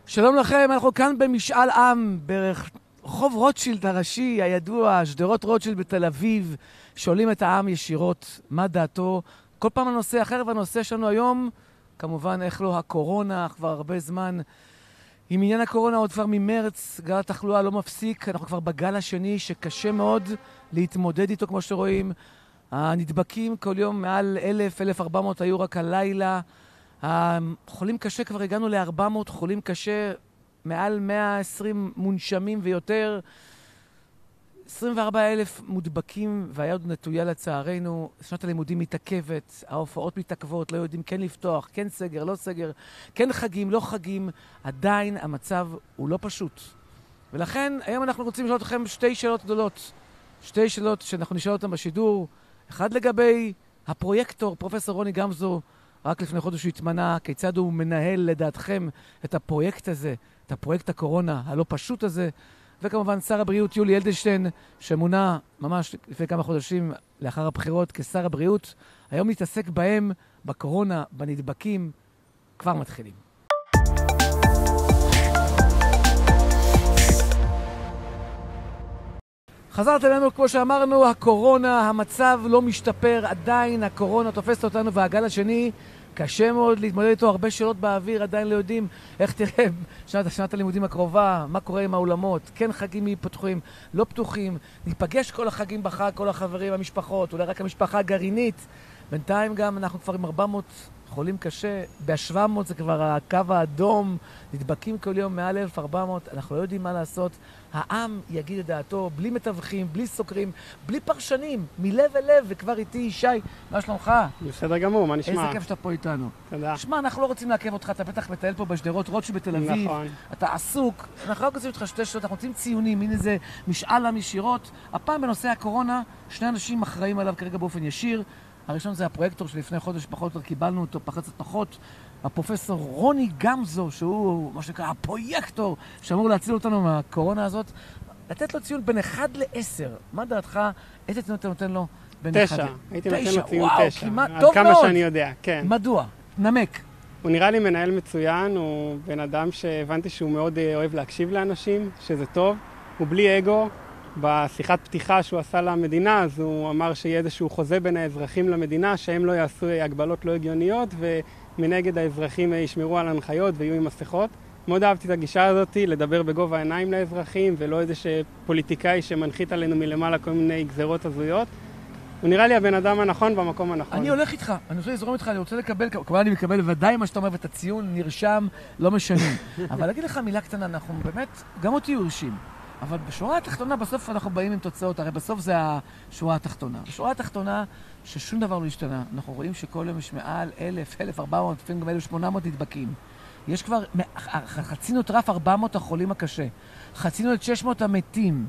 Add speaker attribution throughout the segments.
Speaker 1: שלום לכם, אנחנו כאן במשאל עם, ברחוב רוטשילד הראשי, הידוע, שדרות רוטשילד בתל אביב, שואלים את העם ישירות מה דעתו. כל פעם הנושא אחר, והנושא שלנו היום, כמובן איך לא הקורונה, כבר הרבה זמן. עם עניין הקורונה עוד כבר ממרץ, גל התחלואה לא מפסיק, אנחנו כבר בגל השני שקשה מאוד להתמודד איתו כמו שרואים. הנדבקים כל יום מעל 1,000-1,400 היו רק הלילה. החולים קשה, כבר הגענו ל-400 חולים קשה, מעל 120 מונשמים ויותר, 24,000 מודבקים, והיד נטויה לצערנו. שנת הלימודים מתעכבת, ההופעות מתעכבות, לא יודעים כן לפתוח, כן סגר, לא סגר, כן חגים, לא חגים. עדיין המצב הוא לא פשוט. ולכן היום אנחנו רוצים לשאול אתכם שתי שאלות גדולות. שתי שאלות שאנחנו נשאל אותן בשידור. אחד לגבי הפרויקטור, פרופסור רוני גמזו, רק לפני חודש הוא התמנה, כיצד הוא מנהל לדעתכם את הפרויקט הזה, את הפרויקט הקורונה הלא פשוט הזה, וכמובן שר הבריאות יולי אדלשטיין, שמונה ממש לפני כמה חודשים לאחר הבחירות כשר הבריאות, היום נתעסק בהם, בקורונה, בנדבקים, כבר מתחילים. חזרת אלינו, כמו שאמרנו, הקורונה, המצב לא משתפר, עדיין הקורונה תופסת אותנו, והגל השני קשה מאוד להתמודד איתו, הרבה שאלות באוויר, עדיין לא יודעים איך תראה שנת הלימודים הקרובה, מה קורה עם האולמות, כן חגים פתוחים, לא פתוחים, ניפגש כל החגים בחג, כל החברים, המשפחות, אולי רק המשפחה הגרעינית. בינתיים גם אנחנו כבר עם 400 חולים קשה, ב-700 זה כבר הקו האדום, נדבקים כל יום מעל 1,400, אנחנו לא יודעים מה לעשות. העם יגיד את דעתו, בלי מתווכים, בלי סוקרים, בלי פרשנים, מלב אל לב, וכבר איתי שי, מה שלומך?
Speaker 2: בסדר גמור, מה נשמע?
Speaker 1: איזה כיף שאתה פה איתנו.
Speaker 2: תודה.
Speaker 1: שמע, אנחנו לא רוצים לעכב אותך, אתה בטח מטייל פה בשדרות רוטשילד בתל אביב,
Speaker 2: נכון.
Speaker 1: אתה עסוק, אנחנו רק רוצים אותך שתי שאלות, אנחנו רוצים ציונים, הנה זה משאל עם ישירות. הפעם בנושא הקורונה, שני אנשים אחראים עליו כרגע באופן ישיר. הראשון זה הפרויקטור שלפני חודש פחות או קיבלנו אותו פחצת פחות, הפרופסור רוני גמזו, שהוא מה שנקרא הפרויקטור שאמור להציל אותנו מהקורונה הזאת. לתת לו ציון בין 1 ל-10, מה דעתך? איזה ציון אתה נותן לו?
Speaker 2: 9, הייתי נותן לו ציון 9,
Speaker 1: כמעט
Speaker 2: עד
Speaker 1: טוב
Speaker 2: כמה
Speaker 1: מאוד.
Speaker 2: שאני יודע, כן.
Speaker 1: מדוע? נמק.
Speaker 2: הוא נראה לי מנהל מצוין, הוא בן אדם שהבנתי שהוא מאוד אוהב להקשיב לאנשים, שזה טוב, הוא בלי אגו. בשיחת פתיחה שהוא עשה למדינה, אז הוא אמר שיהיה איזשהו חוזה בין האזרחים למדינה, שהם לא יעשו הגבלות לא הגיוניות, ומנגד האזרחים ישמרו על הנחיות ויהיו עם מסכות. מאוד אהבתי את הגישה הזאת, לדבר בגובה העיניים לאזרחים, ולא איזה פוליטיקאי שמנחית עלינו מלמעלה כל מיני גזרות הזויות. הוא נראה לי הבן אדם הנכון במקום הנכון.
Speaker 1: אני הולך איתך, אני רוצה לזרום איתך, אני רוצה לקבל, כמובן אני מקבל ודאי מה שאתה אומר, ואת הציון נרשם, לא משנים. אבל להגיד לך מילה קטנה, אנחנו באמת, גם אותי הרשים. אבל בשורה התחתונה, בסוף אנחנו באים עם תוצאות, הרי בסוף זה השורה התחתונה. בשורה התחתונה, ששום דבר לא השתנה. אנחנו רואים שכל יום יש מעל 1,000, 1,400, לפעמים גם 1,800 נדבקים. יש כבר, חצינו את רף 400 החולים הקשה. חצינו את 600 המתים.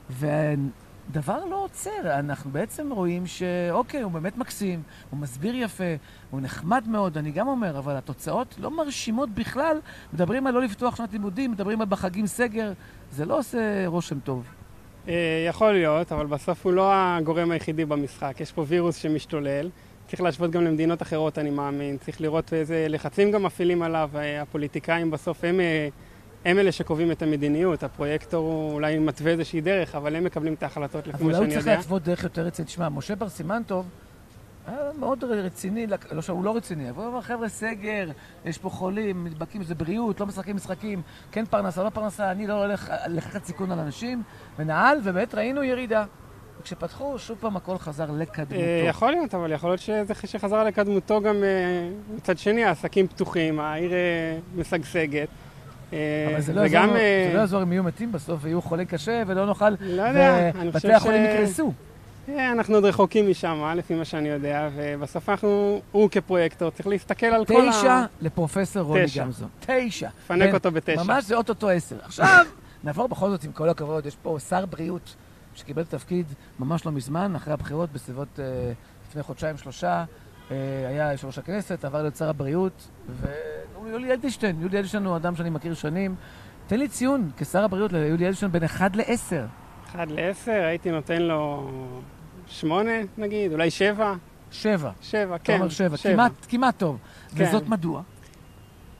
Speaker 1: ודבר לא עוצר. אנחנו בעצם רואים שאוקיי, הוא באמת מקסים, הוא מסביר יפה, הוא נחמד מאוד, אני גם אומר, אבל התוצאות לא מרשימות בכלל. מדברים על לא לפתוח שנת לימודים, מדברים על בחגים סגר. זה לא עושה רושם טוב.
Speaker 2: יכול להיות, אבל בסוף הוא לא הגורם היחידי במשחק. יש פה וירוס שמשתולל. צריך להשוות גם למדינות אחרות, אני מאמין. צריך לראות איזה לחצים גם מפעילים עליו. הפוליטיקאים בסוף הם אלה שקובעים את המדיניות. הפרויקטור הוא אולי מתווה איזושהי דרך, אבל הם מקבלים את ההחלטות לפי מה שאני יודע.
Speaker 1: אבל הוא צריך להתוות דרך יותר רצינית. תשמע, משה בר סימן-טוב היה מאוד רציני, הוא לא רציני, אבל הוא אמר, חבר'ה, סגר, יש פה חולים, נדבקים, זה בריאות, לא משחקים, כן פרנסה, לא פרנסה, אני לא הולך לקחת סיכון על אנשים, ונעל, ובאמת ראינו ירידה. וכשפתחו, שוב פעם הכל חזר לקדמותו.
Speaker 2: יכול להיות, אבל יכול להיות שזה שחזר לקדמותו גם מצד שני, העסקים פתוחים, העיר משגשגת.
Speaker 1: אבל זה לא יעזור אם יהיו מתים בסוף, ויהיו חולים קשה, ולא נוכל,
Speaker 2: לא יודע,
Speaker 1: ובתי החולים יקרסו.
Speaker 2: אנחנו עוד רחוקים משם, לפי מה שאני יודע, ובסוף הוא כפרויקטור צריך להסתכל על כל
Speaker 1: 9 לפרופסור רוני גמזו. 9.
Speaker 2: פנק אותו ב9.
Speaker 1: ממש זה אוטוטו 10. עכשיו, נעבור בכל זאת עם כל הכבוד, יש פה שר בריאות שקיבל תפקיד ממש לא מזמן, אחרי הבחירות בסביבות לפני חודשיים 3, היה יושב ראש הכנסת, עבר להיות שר הבריאות, ויולי אדלשטיין. יולי אדלשטיין הוא אדם שאני מכיר שנים. תן לי ציון כשר הבריאות ליולי אדלשטיין בין 1 ל-10.
Speaker 2: 1 ל-10, הייתי נותן לו 8 נגיד, אולי 7.
Speaker 1: 7.
Speaker 2: 7, כן.
Speaker 1: אתה אומר 7, כמעט טוב.
Speaker 2: כן.
Speaker 1: וזאת מדוע?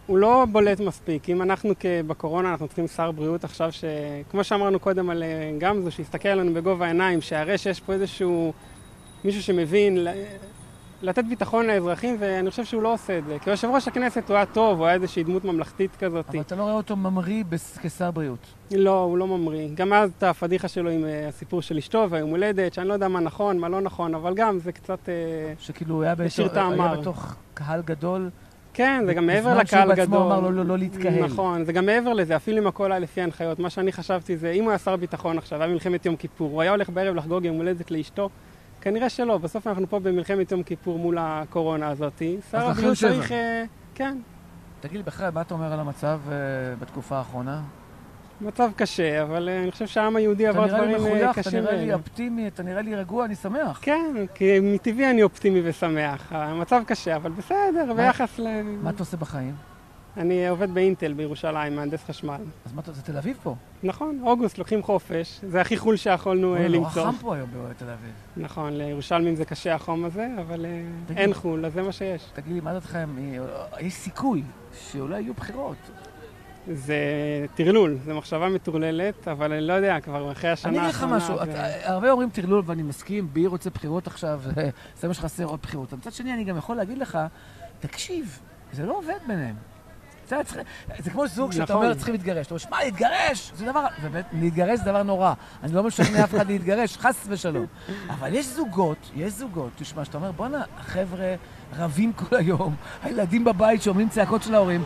Speaker 2: הוא לא בולט מספיק. אם אנחנו בקורונה, אנחנו צריכים שר בריאות עכשיו כמו שאמרנו קודם על גמזו, שיסתכל עלינו בגובה העיניים, שהרי שיש פה איזשהו מישהו שמבין לתת ביטחון לאזרחים, ואני חושב שהוא לא עושה את זה. כי יושב ראש הכנסת הוא היה טוב, הוא היה איזושהי דמות ממלכתית כזאת.
Speaker 1: אבל אתה לא רואה אותו ממריא כשר בריאות.
Speaker 2: לא, הוא לא ממריא. גם אז את הפדיחה שלו עם הסיפור של אשתו והיום הולדת, שאני לא יודע מה נכון, מה לא נכון, אבל גם זה קצת
Speaker 1: שכאילו הוא היה בתוך קהל גדול.
Speaker 2: כן, זה גם מעבר לקהל גדול.
Speaker 1: בזמן שהוא בעצמו אמר לו לא להתקהל.
Speaker 2: נכון, זה גם מעבר לזה, אפילו אם הכל היה לפי ההנחיות. מה שאני חשבתי זה, אם הוא היה שר ביטחון עכשיו, היה מלחמת יום כיפור, הוא היה הולך בערב לחגוג יום הולדת לאשתו, כנראה שלא. בסוף אנחנו פה במלחמת יום כיפור מול הקורונה הזאת. שר הבריאות צריך... כן.
Speaker 1: תגיד לי בכלל, מה אתה אומר על המצב בתקופה האחרונה?
Speaker 2: מצב קשה, אבל אני חושב שהעם היהודי עבר דברים קשים.
Speaker 1: אתה נראה לי אופטימי, אתה נראה לי רגוע, אני שמח.
Speaker 2: כן, כי מטבעי אני אופטימי ושמח. המצב קשה, אבל בסדר, ביחס ל...
Speaker 1: מה אתה עושה בחיים?
Speaker 2: אני עובד באינטל בירושלים, מהנדס חשמל.
Speaker 1: אז מה אתה, זה תל אביב פה?
Speaker 2: נכון, אוגוסט, לוקחים חופש. זה הכי חול שיכולנו למצוא.
Speaker 1: נורא חם פה היום בתל אביב.
Speaker 2: נכון, לירושלמים זה קשה החום הזה, אבל אין חול, אז זה מה שיש.
Speaker 1: תגיד לי, מה דעתכם? יש סיכוי שאולי יהיו בחירות.
Speaker 2: זה טרלול, זו מחשבה מטורללת, אבל אני לא יודע, כבר אחרי השנה
Speaker 1: אני אגיד לך משהו, הרבה אומרים טרלול ואני מסכים, בי רוצה בחירות עכשיו, זה מה שחסר עוד בחירות. מצד שני, אני גם יכול להגיד לך, תקשיב, זה לא עובד ביניהם. זה כמו זוג שאתה אומר, צריכים להתגרש. אתה אומר, מה, להתגרש? זה דבר... ובאמת, להתגרש זה דבר נורא. אני לא משכנע אף אחד להתגרש, חס ושלום. אבל יש זוגות, תשמע, שאתה אומר, בוא'נה, החבר'ה רבים כל היום, הילדים בבית שאומרים צעקות של ההורים,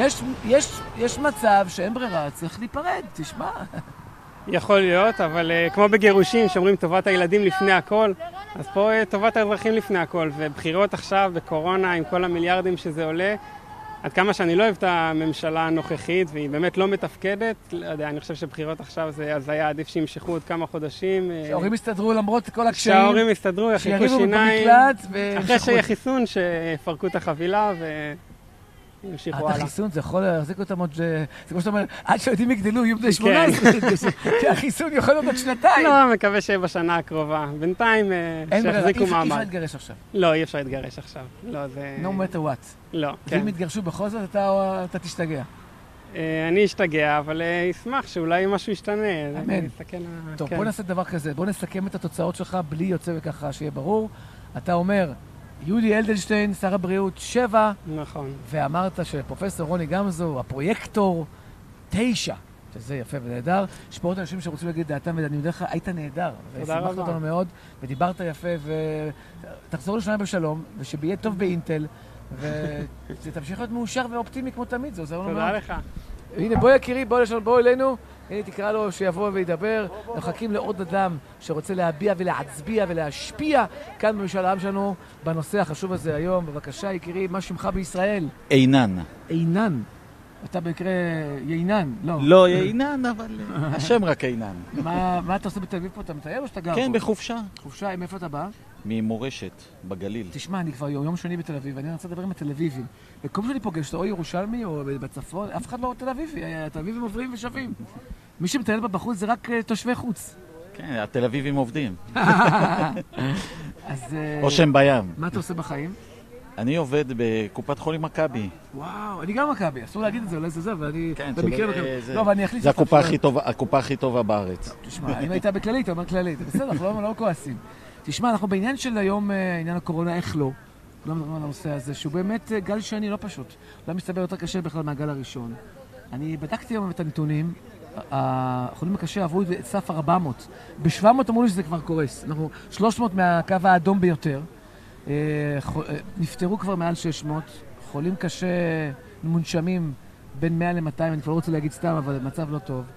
Speaker 1: יש מצב שאין ברירה, צריך להיפרד, תשמע.
Speaker 2: יכול להיות, אבל כמו בגירושים, שאומרים טובת הילדים לפני הכל, אז פה טובת האזרחים לפני הכל, ובחירות עכשיו בקורונה עם כל המיליארדים שזה עולה, עד כמה שאני לא אוהב את הממשלה הנוכחית, והיא באמת לא מתפקדת, לא יודע, אני חושב שבחירות עכשיו זה היה עדיף שימשכו עוד כמה חודשים.
Speaker 1: שההורים יסתדרו למרות כל הקשיים.
Speaker 2: שההורים יסתדרו, יחיקו שיניים. אחרי שיהיה חיסון, שיפרקו את החבילה וימשיכו הלאה.
Speaker 1: החיסון זה יכול להחזיק אותם עוד... זה כמו שאתה אומר, עד שהילדים יגדלו, יהיו בני 18. כי החיסון יכול להיות עוד שנתיים.
Speaker 2: לא, מקווה שיהיה בשנה הקרובה. בינתיים שיחזיקו מעמד.
Speaker 1: אי אפשר להתגרש עכשיו.
Speaker 2: לא, אי אפשר להתגרש עכשיו. לא, זה...
Speaker 1: No matter what.
Speaker 2: לא, כן.
Speaker 1: ואם יתגרשו בכל זאת, אתה תשתגע.
Speaker 2: אני אשתגע, אבל אשמח שאולי משהו ישתנה.
Speaker 1: אמן. טוב, בוא נעשה דבר כזה. בוא נסכם את התוצאות שלך בלי יוצא וככה, שיהיה ברור. אתה אומר, יולי אלדנשטיין, שר הבריאות, 7.
Speaker 2: נכון.
Speaker 1: ואמרת שפרופסור רוני גמזו, הפרויקטור, 9. שזה יפה ונהדר. יש פה עוד אנשים שרוצים להגיד דעתם, ואני יודע לך, היית נהדר.
Speaker 2: תודה רבה.
Speaker 1: ושמחת אותנו מאוד, ודיברת יפה, ותחזור לשנה בשלום, ושביהיה טוב באינטל, ותמשיך להיות מאושר ואופטימי כמו תמיד, זה עוזר לנו מאוד.
Speaker 2: תודה לך.
Speaker 1: הנה, בוא יקירי, בוא אלינו. הנה, תקרא לו שיבוא וידבר. מחכים לעוד אדם שרוצה להביע ולהצביע ולהשפיע כאן במשאל העם שלנו בנושא החשוב הזה היום. בבקשה, יקירי, מה שמך בישראל?
Speaker 3: אינן.
Speaker 1: אינן. אתה במקרה יינן, לא.
Speaker 3: לא יינן, אבל השם רק אינן.
Speaker 1: מה אתה עושה בתל אביב פה? אתה מטייל או שאתה גר פה?
Speaker 3: כן, בחופשה.
Speaker 1: חופשה, מאיפה אתה בא?
Speaker 3: ממורשת, בגליל.
Speaker 1: תשמע, אני כבר יום שני בתל אביב, ואני רוצה לדבר עם התל אביבים. וכל פעם שאני פוגש, או ירושלמי או בצפון, אף אחד לא תל אביבי. התל אביבים עוברים ושווים. מי שמטייל בה בחוץ זה רק תושבי חוץ.
Speaker 3: כן, התל אביבים עובדים.
Speaker 1: אז...
Speaker 3: או שהם בים.
Speaker 1: מה אתה עושה בחיים?
Speaker 3: אני עובד בקופת חולים מכבי.
Speaker 1: וואו, אני גם מכבי, אסור להגיד את זה, אולי זה, ואני
Speaker 3: כן,
Speaker 1: במקרה... לא, אבל אני אחליט...
Speaker 3: זה הקופה הכי טובה בארץ.
Speaker 1: תשמע, אם הייתה בכללית, אתה אומר כללית, בסדר, אנחנו לא כועסים. תשמע, אנחנו בעניין של היום, עניין הקורונה, איך לא? לא מדברים על הנושא הזה, שהוא באמת גל שני לא פשוט. לא מסתבר יותר קשה בכלל מהגל הראשון. אני בדקתי היום את הנתונים, החולים הקשה עברו את סף 400. ב-700 אמרו לי שזה כבר קורס. אנחנו 300 מהקו האדום ביותר. נפטרו כבר מעל 600. חולים קשה מונשמים בין 100 ל-200, אני כבר לא רוצה להגיד סתם, אבל מצב לא טוב.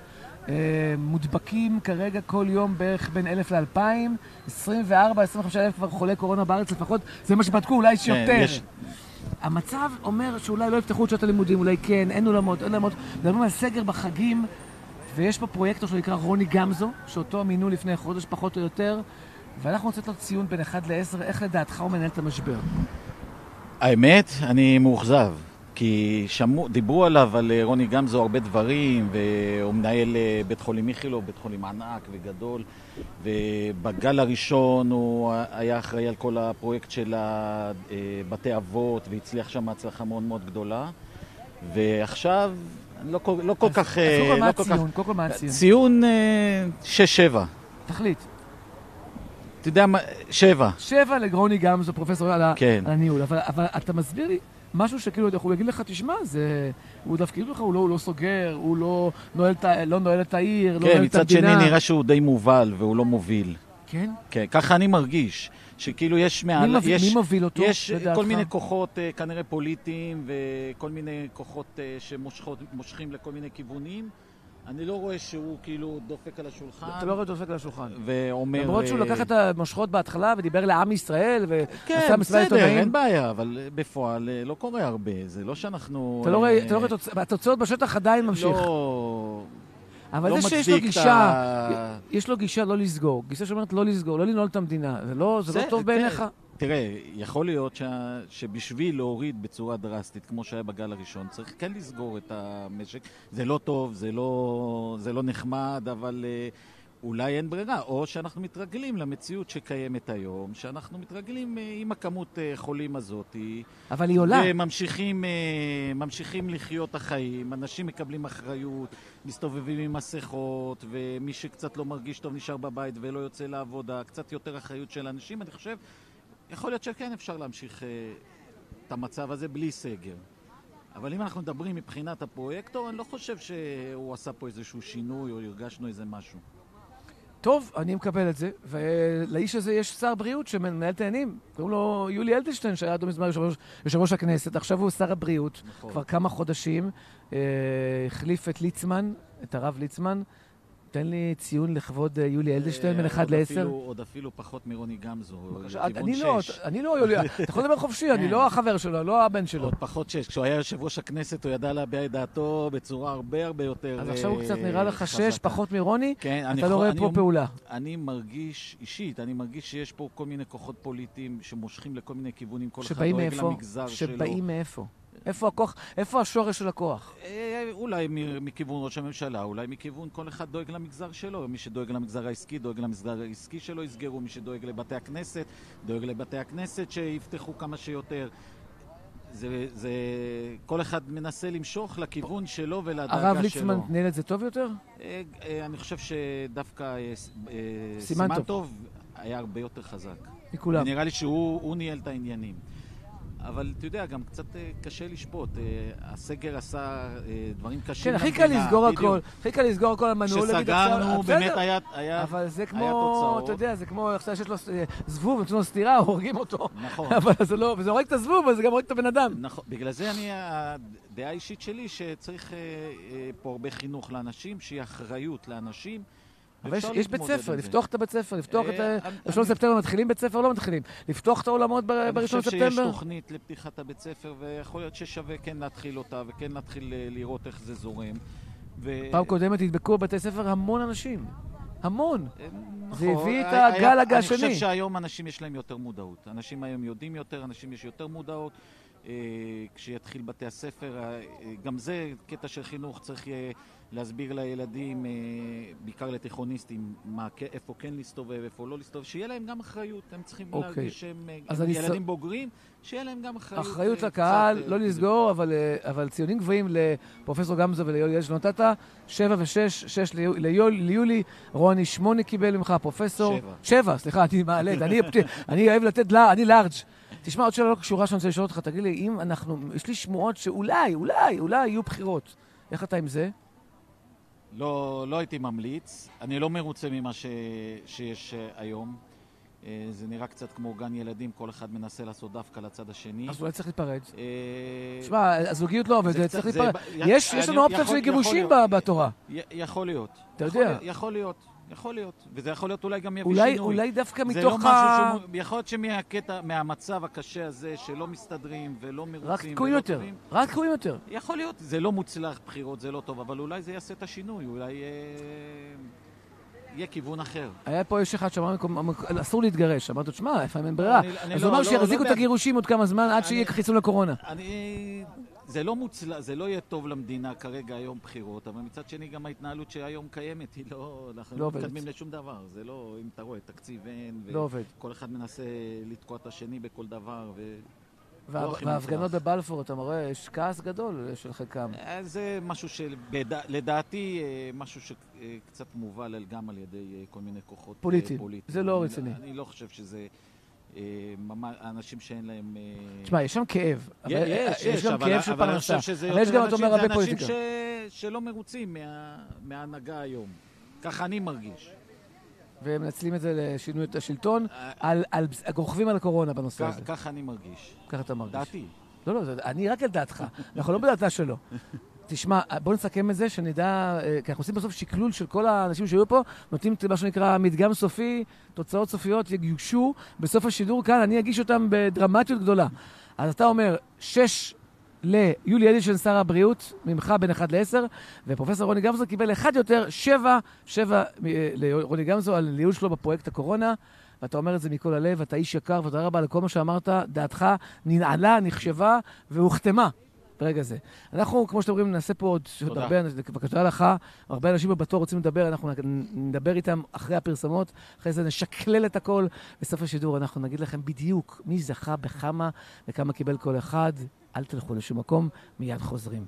Speaker 1: מודבקים כרגע כל יום בערך בין 1,000 ל-2,000, 24,000-25,000 כבר חולי קורונה בארץ לפחות, זה מה שבדקו, אולי יש יותר. המצב אומר שאולי לא יפתחו את שעות הלימודים, אולי כן, אין אולמות, מדברים על סגר בחגים, ויש פה פרויקטור שנקרא רוני גמזו, שאותו מינו לפני חודש פחות או יותר, ואנחנו רוצים לו ציון בין 1 ל-10, איך לדעתך הוא מנהל את המשבר?
Speaker 3: האמת, אני מאוכזב. כי דיברו עליו, על רוני גמזו, הרבה דברים, והוא מנהל בית חולים איכילוב, בית חולים ענק וגדול, ובגל הראשון הוא היה אחראי על כל הפרויקט של בתי אבות, והצליח שם הצלחה מאוד מאוד גדולה. ועכשיו, לא כל כך...
Speaker 1: קודם כל מה הציון?
Speaker 3: ציון 6-7.
Speaker 1: תחליט.
Speaker 3: אתה יודע מה? 7.
Speaker 1: 7 לגרוני גמזו, פרופסור על הניהול. אבל אתה מסביר לי משהו שכאילו, הוא יגיד לך, תשמע, הוא דווקא יגיד לך, הוא לא סוגר, הוא לא נועל את העיר, לא נועל את המדינה.
Speaker 3: כן, מצד שני נראה שהוא די מובל והוא לא מוביל.
Speaker 1: כן?
Speaker 3: כן, ככה אני מרגיש. שכאילו יש מעל...
Speaker 1: מי מוביל אותו?
Speaker 3: יש כל מיני כוחות כנראה פוליטיים וכל מיני כוחות שמושכים לכל מיני כיוונים. אני לא רואה שהוא כאילו דופק על השולחן.
Speaker 1: אתה לא רואה דופק על השולחן.
Speaker 3: ואומר...
Speaker 1: למרות שהוא לקח את המושכות בהתחלה ודיבר לעם ישראל
Speaker 3: כן, בסדר, אין בעיה, אבל בפועל לא קורה הרבה. זה לא שאנחנו...
Speaker 1: אתה לא רואה... התוצאות בשטח עדיין ממשיך.
Speaker 3: לא...
Speaker 1: אבל זה שיש לו גישה, יש לו גישה לא לסגור. גישה שאומרת לא לסגור, לא לנעול את המדינה. זה לא טוב בעיניך?
Speaker 3: תראה, יכול להיות שבשביל להוריד בצורה דרסטית, כמו שהיה בגל הראשון, צריך כן לסגור את המשק. זה לא טוב, זה לא נחמד, אבל אולי אין ברירה. או שאנחנו מתרגלים למציאות שקיימת היום, שאנחנו מתרגלים עם הכמות חולים הזאת.
Speaker 1: אבל היא עולה.
Speaker 3: וממשיכים לחיות החיים, אנשים מקבלים אחריות, מסתובבים עם מסכות, ומי שקצת לא מרגיש טוב נשאר בבית ולא יוצא לעבודה, קצת יותר אחריות של אנשים. אני חושב, יכול להיות שכן אפשר להמשיך את המצב הזה בלי סגר. אבל אם אנחנו מדברים מבחינת הפרויקטור, אני לא חושב שהוא עשה פה איזשהו שינוי או הרגשנו איזה משהו.
Speaker 1: טוב, אני מקבל את זה, ולאיש הזה יש שר בריאות שמנהל את העניינים. קוראים לו יולי אדלשטיין, שהיה עד לא מזמן יושב ראש הכנסת, עכשיו הוא שר הבריאות,
Speaker 3: נכון.
Speaker 1: כבר כמה חודשים, החליף את ליצמן, את הרב ליצמן. תן לי ציון לכבוד יולי אדלשטיין בין 1 ל-10.
Speaker 3: עוד אפילו פחות מרוני גמזו,
Speaker 1: לכיוון 6. אני לא, יולי, אתה יכול לדבר חופשי, אני לא החבר שלו, לא הבן שלו.
Speaker 3: עוד פחות 6. כשהוא היה יושב ראש הכנסת, הוא ידע להביע את דעתו בצורה הרבה יותר חזקה.
Speaker 1: אז עכשיו הוא קצת נראה לך 6, פחות מרוני, אתה לא רואה פה פעולה.
Speaker 3: אני מרגיש, אישית, שיש פה כל מיני כוחות פוליטיים שמושכים לכל מיני כיוונים, כל אחד דואג למגזר שלו.
Speaker 1: שבאים מאיפה? איפה הכוח? איפה השורש של הכוח?
Speaker 3: אולי מכיוון ראש הממשלה, אולי מכיוון כל אחד דואג למגזר שלו. מי שדואג למגזר העסקי, דואג למגזר העסקי שלו, יסגרו. מי שדואג לבתי הכנסת, דואג לבתי הכנסת שיפתחו כמה שיותר. כל אחד מנסה למשוך לכיוון שלו ולדאגה שלו.
Speaker 1: הרב ליצמן נהל את זה טוב יותר?
Speaker 3: אני חושב שדווקא
Speaker 1: סימן
Speaker 3: טוב היה הרבה יותר חזק.
Speaker 1: מכולם.
Speaker 3: נראה לי שהוא ניהל את העניינים. אבל אתה יודע, גם קצת קשה לשפוט. הסגר עשה דברים קשים.
Speaker 1: כן, הכי קל לסגור הכל על מנעול.
Speaker 3: שסגרנו, באמת היה תוצאות.
Speaker 1: אבל זה כמו, אתה יודע, זה כמו, עכשיו שיש לו זבוב, נותנים לו סתירה, הורגים אותו.
Speaker 3: נכון.
Speaker 1: אבל זה לא, וזה הורג את הזבוב, אבל זה גם הורג את הבן אדם.
Speaker 3: נכון, בגלל זה הדעה האישית שלי, שצריך פה הרבה חינוך לאנשים, שיהיה אחריות לאנשים.
Speaker 1: אבל יש בית ספר, לפתוח את הבית ספר, לפתוח את ה-1 ספטמבר, מתחילים בית ספר או לא מתחילים? לפתוח את העולמות ב-1 ספטמבר?
Speaker 3: אני חושב שיש תוכנית לפתיחת הבית ספר, ויכול להיות ששווה כן להתחיל אותה, וכן להתחיל לראות איך זה זורם.
Speaker 1: פעם קודמת התבקעו בבתי ספר המון אנשים. המון. זה הביא את הגל הגשני.
Speaker 3: אני חושב שהיום אנשים יש להם יותר מודעות. אנשים היום יודעים יותר, אנשים יש יותר מודעות. כשיתחיל בתי הספר, גם זה קטע של חינוך, צריך להסביר לילדים, בעיקר לתיכוניסטים, איפה כן להסתובב, איפה לא להסתובב, שיהיה להם גם אחריות, הם צריכים להרגיש שהם ילדים בוגרים, שיהיה להם גם אחריות.
Speaker 1: אחריות לקהל, לא לסגור, אבל ציונים גבוהים לפרופסור גמזו וליולי אדלשטיין נתת, 7 ו-6, 6 ליולי, רוני 8 קיבל ממך, פרופסור. 7, סליחה, אני מעלה, אני אוהב לתת לה, אני לארג'. תשמע, עוד שאלה לא קשורה שאני רוצה לשאול אותך, תגיד לי, אם יש לי שמועות שאולי יהיו בחירות. איך אתה עם זה?
Speaker 3: לא הייתי ממליץ. אני לא מרוצה ממה שיש היום. זה נראה קצת כמו גן ילדים, כל אחד מנסה לעשות דווקא לצד השני.
Speaker 1: אז אולי צריך להיפרד. תשמע, הזוגיות לא עובדת, צריך להיפרד. יש לנו אופציה של גירושים בתורה.
Speaker 3: יכול להיות.
Speaker 1: אתה יודע.
Speaker 3: יכול להיות, וזה יכול להיות אולי גם יביא שינוי.
Speaker 1: אולי דווקא מתוך
Speaker 3: זה לא משהו יכול להיות מהמצב הקשה הזה, שלא מסתדרים ולא מרוצים.
Speaker 1: רק קרויים יותר.
Speaker 3: יכול להיות, זה לא מוצלח, בחירות, זה לא טוב, אבל אולי זה יעשה את השינוי, אולי יהיה כיוון אחר.
Speaker 1: היה פה איש אחד שאמר, אסור להתגרש. אמרת, תשמע, לפעמים אין ברירה. אז הוא אמר שיחזיקו את הגירושים עוד כמה זמן, עד שיהיה חיסון לקורונה.
Speaker 3: זה לא מוצלח, זה לא יהיה טוב למדינה כרגע היום בחירות, אבל מצד שני גם ההתנהלות שהיום קיימת היא אנחנו לא מתקדמים לשום דבר. זה לא, אם אתה רואה, תקציב אין, וכל אחד מנסה לתקוע את השני בכל דבר.
Speaker 1: וההפגנות בבלפור, אתה רואה, יש כעס גדול של חלקם.
Speaker 3: זה משהו שלדעתי, משהו שקצת מובל גם על ידי כל מיני כוחות
Speaker 1: פוליטיים. זה לא רציני.
Speaker 3: אני לא חושב שזה אנשים שאין להם...
Speaker 1: תשמע, יש שם כאב.
Speaker 3: יש
Speaker 1: גם כאב של פרנסה.
Speaker 3: אבל יש גם אנשים שלא מרוצים מההנהגה היום. ככה אני מרגיש.
Speaker 1: והם מנצלים את זה לשינוי את השלטון, רוכבים על הקורונה בנושא הזה.
Speaker 3: ככה אני מרגיש.
Speaker 1: ככה אתה מרגיש.
Speaker 3: דעתי.
Speaker 1: לא, אני רק על דעתך. אנחנו לא בדעתה שלו. תשמע, בוא נסכם את זה, שנדע, כי אנחנו עושים בסוף שקלול של כל האנשים שהיו פה, נותנים מה שנקרא מדגם סופי, תוצאות סופיות יגישו, בסוף השידור כאן, אני אגיש אותם בדרמטיות גדולה. אז אתה אומר, 6 ליולי אדלשטיין, שר הבריאות, ממך בין 1 ל-10, ופרופסור רוני גמזו קיבל 1 יותר, 7 לרוני גמזו על ניהול שלו בפרויקט הקורונה, ואתה אומר את זה מכל הלב, אתה איש יקר, ותודה רבה לכל מה שאמרת, דעתך ננעלה, נחשבה והוחתמה ברגע זה. אנחנו, כמו שאתם אומרים, נעשה פה עוד הרבה, בבקשה לך, הרבה אנשים בתור רוצים לדבר, אנחנו נדבר איתם אחרי הפרסמות, אחרי זה נשקלל את הכל, בסוף השידור אנחנו נגיד לכם בדיוק מי זכה בכמה וכמה קיבל כל אחד, אל תלכו לשום מקום, מיד חוזרים.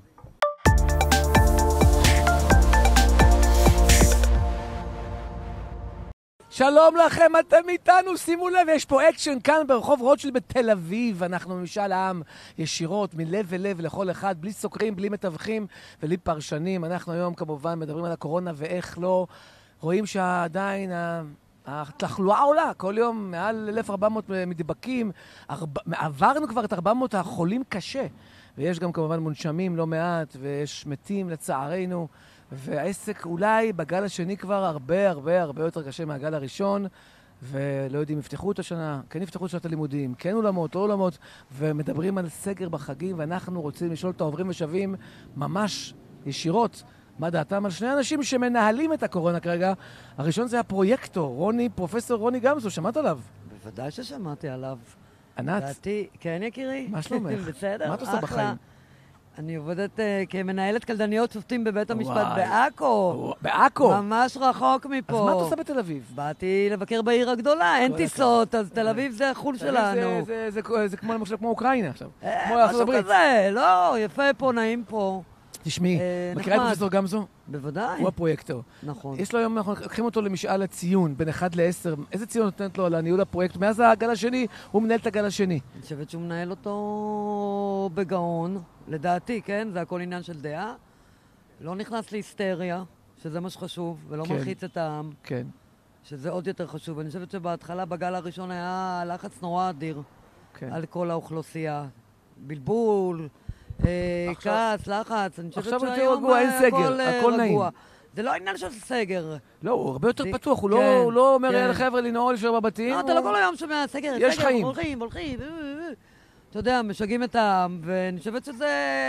Speaker 1: שלום לכם, אתם איתנו, שימו לב, יש פה אקשן כאן ברחוב רוטשילד בתל אביב, אנחנו ממשל העם ישירות, מלב ולב לכל אחד, בלי סוקרים, בלי מתווכים ובלי פרשנים. אנחנו היום כמובן מדברים על הקורונה ואיך לא, רואים שעדיין התחלואה עולה, כל יום מעל 1,400 מדבקים, עברנו כבר את 400 החולים קשה, ויש גם כמובן מונשמים לא מעט, ויש מתים לצערנו, והעסק אולי בגל השני כבר הרבה יותר קשה מהגל הראשון, ולא יודעים, יפתחו את השנה, כן יפתחו את שנת הלימודים, כן אולמות, לא אולמות, ומדברים על סגר בחגים, ואנחנו רוצים לשאול את העוברים ושבים ממש ישירות, מה דעתם על 2 אנשים שמנהלים את הקורונה כרגע. הראשון זה הפרויקטור, פרופסור רוני גמזו, שמעת עליו?
Speaker 4: בוודאי ששמעתי עליו.
Speaker 1: ענת?
Speaker 4: דעתי, כן יקירי?
Speaker 1: מה שלומך?
Speaker 4: בסדר,
Speaker 1: מה את עושה בחיים?
Speaker 4: אני עובדת כמנהלת קלדניות שופטים בבית המשפט בעכו.
Speaker 1: בעכו?
Speaker 4: ממש רחוק מפה.
Speaker 1: אז מה את עושה בתל אביב?
Speaker 4: באתי לבקר בעיר הגדולה, אין טיסות, אז תל אביב זה החול שלנו.
Speaker 1: זה כמו למשל כמו אוקראינה עכשיו.
Speaker 4: משהו כזה, לא, יפה פה, נעים פה.
Speaker 1: תשמעי, מכירה את פרופסור גמזו?
Speaker 4: בוודאי.
Speaker 1: הוא הפרויקטור.
Speaker 4: נכון.
Speaker 1: יש לו היום, אנחנו לוקחים אותו למשאל הציון, בין 1 ל-10. איזה ציון נותנת לו על הניהול הפרויקט? מאז הגל השני, הוא מנהל את הגל השני.
Speaker 4: אני חושבת שהוא מנהל אותו בגאון, לדעתי, כן? זה הכל עניין של דעה. לא נכנס להיסטריה, שזה מה שחשוב, ולא מלחיץ את העם.
Speaker 1: כן.
Speaker 4: שזה עוד יותר חשוב. אני חושבת שבהתחלה, בגל הראשון, היה לחץ נורא אדיר על כל האוכלוסייה. בלבול, כעס, לחץ, אני חושבת שהיום הכל נעים. זה לא עניין של סגר.
Speaker 1: לא, הוא הרבה יותר פתוח, הוא לא אומר לחבר'ה לנעול להישאר בבתים.
Speaker 4: לא, אתה לא כל היום שומע סגר,
Speaker 1: יש חיים.
Speaker 4: הולכים. אתה יודע, משגעים את העם, ואני חושבת שזה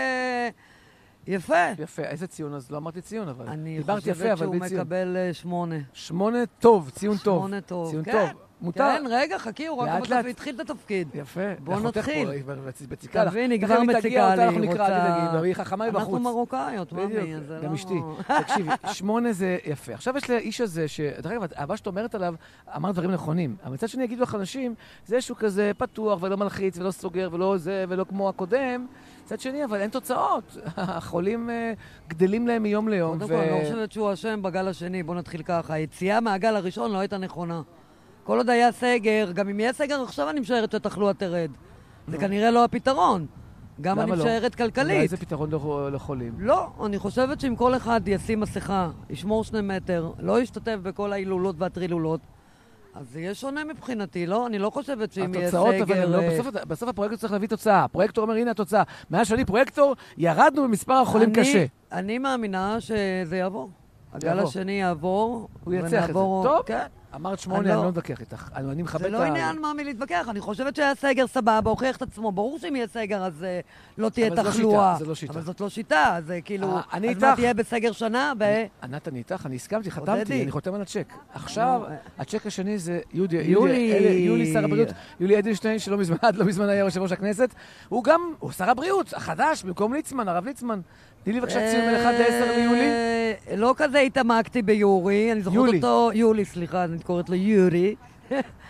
Speaker 4: יפה.
Speaker 1: יפה, איזה ציון? אז לא אמרתי ציון, אבל
Speaker 4: אני חושבת שהוא מקבל 8.
Speaker 1: 8 טוב, ציון טוב.
Speaker 4: 8 טוב,
Speaker 1: ציון
Speaker 4: כן.
Speaker 1: טוב. מותר.
Speaker 4: כן, רגע, חכי, הוא רק התחיל את התפקיד.
Speaker 1: יפה.
Speaker 4: בוא נתחיל.
Speaker 1: תבין,
Speaker 4: נגמר מציגה לי,
Speaker 1: אנחנו נקרא, היא חכמה מבחוץ.
Speaker 4: אנחנו מרוקאיות, ממי, אז זה לא...
Speaker 1: גם אשתי. תקשיבי, 8 זה יפה. עכשיו יש לאיש הזה, דרך אגב, האהבה שאת אומרת עליו, אמר דברים נכונים. אבל מצד שני, יגידו לך אנשים, זה שהוא כזה פתוח ולא מלחיץ ולא סוגר ולא זה ולא כמו הקודם. מצד שני, אבל אין תוצאות. החולים גדלים להם מיום ליום.
Speaker 4: קודם כל, אני לא חושבת שהוא אשם בגל השני, בוא נתחיל ככה. היציאה מהגל הראשון לא הייתה נכונה. כל עוד היה סגר, גם אם יהיה סגר, עכשיו אני משערת שהתחלואה תרד. זה כנראה לא הפתרון. גם אני משערת כלכלית.
Speaker 1: אולי זה פתרון לחולים?
Speaker 4: לא, אני חושבת שאם כל אחד ישים מסכה, ישמור 2 מטר, לא ישתתף בכל ההילולות והטרילולות, אז זה יהיה שונה מבחינתי, לא? אני לא חושבת שאם יהיה סגר...
Speaker 1: בסוף הפרויקטור צריך להביא תוצאה. הפרויקטור אומר, הנה התוצאה. מאז שאני פרויקטור, ירדנו במספר החולים קשה.
Speaker 4: אני מאמינה שזה יעבור. הגל השני יעבור.
Speaker 1: הוא יצח את זה. טוב?
Speaker 4: כן.
Speaker 1: אמרת 8, אני לא מתווכח איתך. אני מכבד את
Speaker 4: זה לא עניין מה מלהתווכח. אני חושבת שהיה סגר סבבה, הוכיח את עצמו. ברור שאם יהיה סגר, אז לא תהיה תחלואה. אבל זאת לא שיטה. זה כאילו... אז מה תהיה בסגר שנה?
Speaker 1: ענת, אני איתך, אני הסכמתי, חתמתי, אני חותם על הצ'ק. עכשיו, הצ'ק השני זה יולי שר הבריאות, יולי אדלשטיין, שלא מזמן היה יושב ראש הכנסת. הוא גם, הוא שר הבריאות, החדש, במקום ליצמן, הרב ליצמן. תני לי בבקשה ציון בין 1 ל-10 ליולי.
Speaker 4: לא כזה התעמקתי ביורי, אני זוכרת אותו, יולי, סליחה, אני קוראת לו יורי.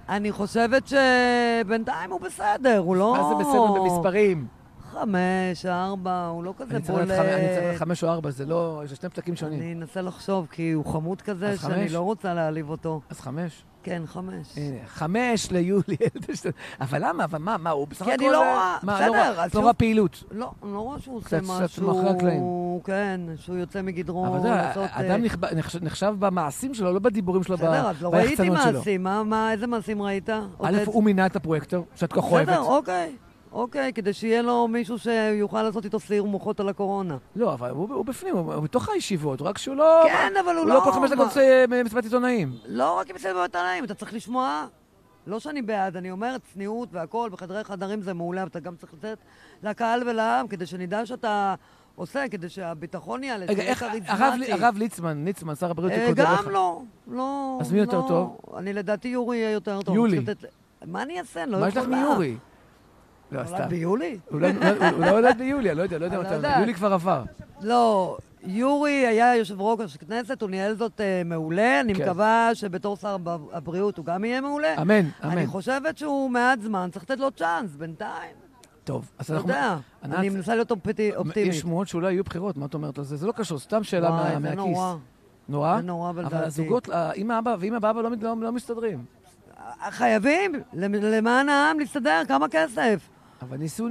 Speaker 4: אני חושבת שבינתיים הוא בסדר, הוא לא...
Speaker 1: מה זה בסדר במספרים?
Speaker 4: 5, 4, הוא לא כזה בולט.
Speaker 1: אני צריך 5 או 4, זה לא... יש שני פתקים שונים.
Speaker 4: אני אנסה לחשוב, כי הוא חמוד כזה שאני לא רוצה להעליב אותו.
Speaker 1: אז 5?
Speaker 4: כן, 5.
Speaker 1: הנה, 5 ליולי. אבל למה? אבל מה, הוא בסך הכל...
Speaker 4: כי אני לא רואה, בסדר.
Speaker 1: לא רואה פעילות.
Speaker 4: לא, אני לא רואה שהוא עושה משהו...
Speaker 1: קצת מאחורי הקלעים.
Speaker 4: כן, שהוא יוצא מגדרו.
Speaker 1: אבל אתה יודע, אדם נחשב במעשים שלו, לא בדיבורים שלו, ביחצנות שלו.
Speaker 4: בסדר, אז לא ראיתי מעשים. איזה מעשים ראית?
Speaker 1: א', הוא מינה את הפרויקטור, שאת כך אוהבת.
Speaker 4: בסדר, אוקיי, כדי שיהיה לו מישהו שיוכל לעשות איתו סעיר מוחות על הקורונה.
Speaker 1: לא, אבל הוא בפנים, הוא בתוך הישיבות, רק שהוא לא...
Speaker 4: כן, אבל הוא
Speaker 1: לא... הוא לא כל 5 דקות מסיבת עיתונאים.
Speaker 4: לא רק מסיבת עיתונאים, אתה צריך לשמוע... לא שאני בעד, אני אומרת, צניעות והכל, בחדרי חדרים זה מעולה, אבל אתה גם צריך לתת לקהל ולעם, כדי שנדע שאתה עושה, כדי שהביטחון יעלה, שיהיה כריזמטי.
Speaker 1: הרב ליצמן, שר הבריאות,
Speaker 4: גם לא.
Speaker 1: אז מי יותר טוב?
Speaker 4: אני לדעתי יורי יהיה יותר טוב.
Speaker 1: יולי.
Speaker 4: מה אני אעשה? לא
Speaker 1: יכולה. מה יש לך מיורי? לא, סתם.
Speaker 4: ביולי?
Speaker 1: הוא לא הולד ביולי, אני לא יודע מתי. יולי כבר עבר.
Speaker 4: לא, יורי היה יושב ראש הכנסת, הוא ניהל זאת מעולה. אני מקווה שבתור שר הבריאות הוא גם יהיה מעולה.
Speaker 1: אמן.
Speaker 4: אני חושבת שהוא מעט זמן, צריך לתת לו צ'אנס, בינתיים.
Speaker 1: טוב, אז
Speaker 4: אנחנו... אתה יודע, אני מנסה להיות אופטימית.
Speaker 1: יש שמועות שאולי יהיו בחירות, מה את אומרת על זה? זה לא קשור, סתם שאלה מהכיס.
Speaker 4: זה נורא.
Speaker 1: נורא?
Speaker 4: זה נורא בלדעתי.
Speaker 1: אבל הזוגות, אמא ואבא לא מסתדרים.
Speaker 4: חייבים, למען העם, להסתדר, כמה כסף?
Speaker 1: אבל ניסו,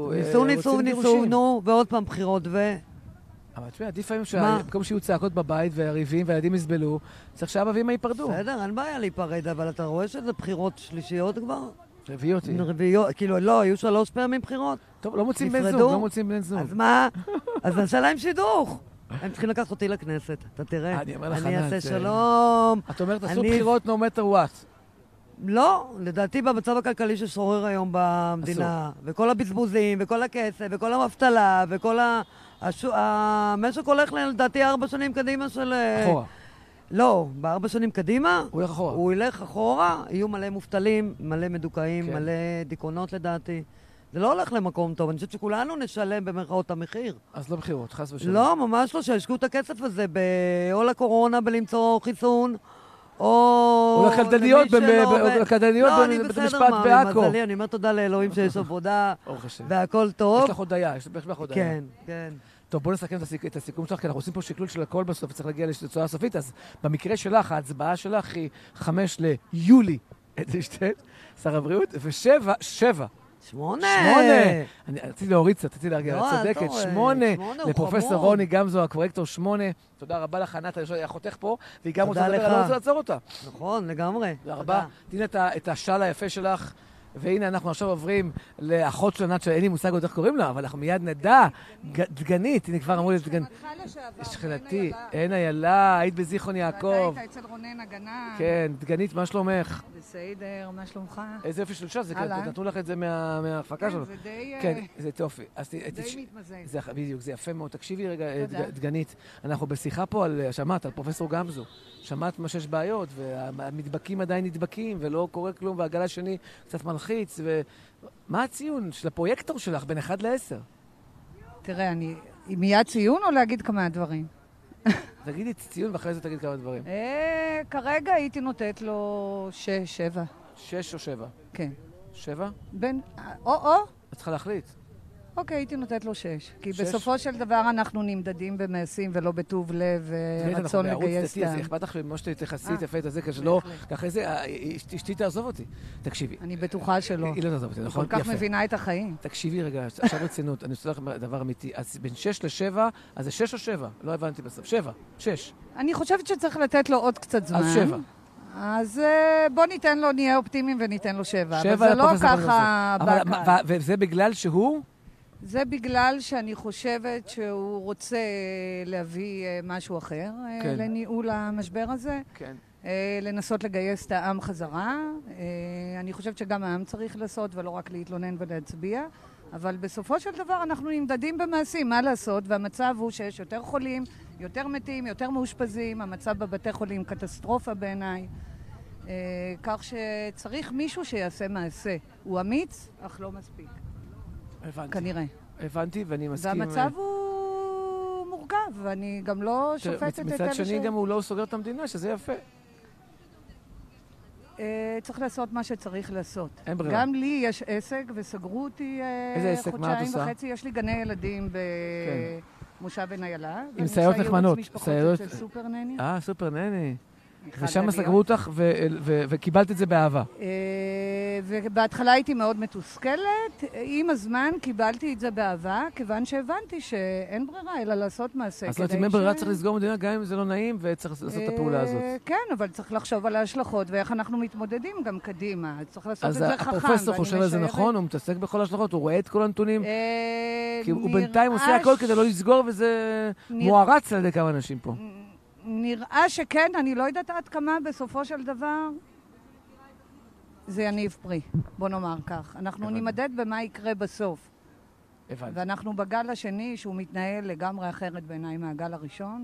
Speaker 4: נו, ועוד פעם בחירות
Speaker 1: אבל תשמע, עדיף היום שבמקום שיהיו צעקות בבית והריבים והילדים יסבלו, צריך שאבא ואמא ייפרדו.
Speaker 4: בסדר, אין בעיה להיפרד, אבל אתה רואה שזה בחירות שלישיות כבר?
Speaker 1: רביעיות.
Speaker 4: כאילו, לא, היו 3 פעמים בחירות.
Speaker 1: טוב, לא מוצאים בן זוג,
Speaker 4: אז מה? אז נעשה להם שידוך. הם צריכים לקחת אותי לכנסת, אתה תראה. אני אעשה שלום.
Speaker 1: את אומרת, עשו בחירות no matter what.
Speaker 4: לא, לדעתי במצב הכלכלי ששורר היום במדינה, וכל הבזבוזים, וכל הכסף, וכל המבטלה, וכל המשק הולך לדעתי 4 שנים קדימה של...
Speaker 1: אחורה.
Speaker 4: לא, ב4 שנים קדימה,
Speaker 1: הוא ילך אחורה.
Speaker 4: הוא ילך אחורה, יהיו מלא מובטלים, מלא מדוכאים, כן. מלא דיכאונות לדעתי. זה לא הולך למקום טוב, אני חושבת שכולנו נשלם במרכאות המחיר.
Speaker 1: אז לא בחירות, חס ושלום.
Speaker 4: לא, ממש לא, שהשקעו את הכסף הזה או לקורונה בלמצוא חיסון, או
Speaker 1: לקלדניות במשפט בעכו.
Speaker 4: אני אומר תודה לאלוהים שיש עבודה והכל טוב.
Speaker 1: יש לך הודיה, יש לך הודיה.
Speaker 4: כן, כן.
Speaker 1: טוב, בוא נסכם את הסיכום שלך, כי אנחנו עושים פה שקלול של הכל בסוף, וצריך להגיע לתוצאה הסופית, אז במקרה שלך, ההצבעה שלך היא 5 ליולי, אדלשטיין, שר הבריאות, ו7.
Speaker 4: 8!
Speaker 1: אני רציתי להוריד קצת, רציתי להרגיע, צודקת, 8 לפרופסור רוני גמזו, הקורקטור 8. תודה רבה לך, ענת, אחותך פה, והיא גם רוצה לדבר, אני לא רוצה לעצור אותה.
Speaker 4: נכון, לגמרי.
Speaker 1: תודה רבה. תהנה את השל היפה שלך. והנה אנחנו עכשיו עוברים לאחות של ענת, שאין לי מושג עוד איך קוראים לה, אבל אנחנו מיד נדע, דגנית, הנה כבר אמרו לי דגנית. שכנתי, אין איילה, היית בזיכרון יעקב.
Speaker 5: אתה היית אצל רונן הגנה.
Speaker 1: כן, דגנית, מה שלומך?
Speaker 5: בסדר, מה שלומך?
Speaker 1: איזה יופי של שעה, נתנו לך את זה מההפקה שלו.
Speaker 5: כן, זה די...
Speaker 1: כן, זה טופי.
Speaker 5: די מתמזג.
Speaker 1: בדיוק, זה יפה מאוד. תקשיבי רגע, דגנית, אנחנו בשיחה פה שמעת, על פרופסור גמזו. שמעת מה שיש בעיות, והמדבקים עדיין נדבקים, ולא קורה כלום, והגל השני קצת מלחיץ, מה הציון של הפרויקטור שלך בין 1 ל-10?
Speaker 5: תראה, מיד ציון או להגיד כמה דברים?
Speaker 1: תגידי ציון ואחרי זה תגיד כמה דברים.
Speaker 5: כרגע הייתי נותנת לו 6, 7.
Speaker 1: 6 או 7?
Speaker 5: כן.
Speaker 1: 7?
Speaker 5: או.
Speaker 1: את צריכה להחליט.
Speaker 5: אוקיי, הייתי נותנת לו 6. כי בסופו של דבר אנחנו נמדדים במעשים ולא בטוב לב ורצון לגייס טעם.
Speaker 1: זה אכפת לך כמו שתתייחסית יפה את זה, כשלא, אחרי זה, אשתי תעזוב אותי. תקשיבי.
Speaker 5: אני בטוחה שלא.
Speaker 1: היא לא תעזוב אותי, נכון?
Speaker 5: כל כך מבינה את החיים.
Speaker 1: תקשיבי רגע, עכשיו רצינות, אני עושה לך דבר אמיתי. אז בין 6 ל-7, אז זה 6 או 7? לא הבנתי בסוף. 7, 6.
Speaker 5: אני חושבת שצריך לתת לו עוד קצת זמן.
Speaker 1: אז 7.
Speaker 5: אז בוא ניתן לו, נהיה אופטימיים וניתן לו 7. אבל זה לא ככה בקל.
Speaker 1: וזה בגלל שהוא?
Speaker 5: זה בגלל שאני חושבת שהוא רוצה להביא משהו אחר לניהול המשבר הזה.
Speaker 1: כן.
Speaker 5: לנסות לגייס את העם חזרה. אני חושבת שגם העם צריך לעשות ולא רק להתלונן ולהצביע. אבל בסופו של דבר אנחנו נמדדים במעשים, מה לעשות? והמצב הוא שיש יותר חולים, יותר מתים, יותר מאושפזים. המצב בבתי חולים קטסטרופה בעיניי. כך שצריך מישהו שיעשה מעשה. הוא אמיץ, אך לא מספיק.
Speaker 1: הבנתי.
Speaker 5: כנראה.
Speaker 1: הבנתי, ואני מסכים.
Speaker 5: והמצב הוא מורכב, ואני גם לא שופטת את אלה
Speaker 1: מצד שני גם הוא לא סוגר את המדינה, שזה יפה.
Speaker 5: צריך לעשות מה שצריך לעשות.
Speaker 1: אין ברירה.
Speaker 5: גם לי יש עסק, וסגרו אותי
Speaker 1: איזה עסק? מה את
Speaker 5: חודשיים
Speaker 1: עושה?
Speaker 5: וחצי. יש לי גני ילדים במושב בן איילה.
Speaker 1: עם סייעות נחמנות.
Speaker 5: סייעות אצל סופר נני.
Speaker 1: סופר נני. ושם סגרו אותך וקיבלת את זה באהבה.
Speaker 5: ובהתחלה הייתי מאוד מתוסכלת. עם הזמן קיבלתי את זה באהבה, כיוון שהבנתי שאין ברירה, אלא לעשות מעשה.
Speaker 1: אז לא יודעת, אם אין ברירה צריך לסגור מדינה, גם אם זה לא נעים, וצריך לעשות את הפעולה הזאת.
Speaker 5: כן, אבל צריך לחשוב על ההשלכות, ואיך אנחנו מתמודדים גם קדימה. צריך לעשות את זה חכם.
Speaker 1: אז הפרופסור חושב על זה נכון, הוא מתעסק בכל ההשלכות, הוא רואה את כל הנתונים. כי הוא בינתיים עושה הכל כדי לא לסגור, וזה מוערץ על ידי כמה אנשים פה.
Speaker 5: נראה שכן, אני לא יודעת עד כמה בסופו של דבר זה יניב פרי, בוא נאמר כך. אנחנו נמדד במה יקרה בסוף.
Speaker 1: הבנתי.
Speaker 5: ואנחנו בגל השני שהוא מתנהל לגמרי אחרת בעיניי מהגל הראשון,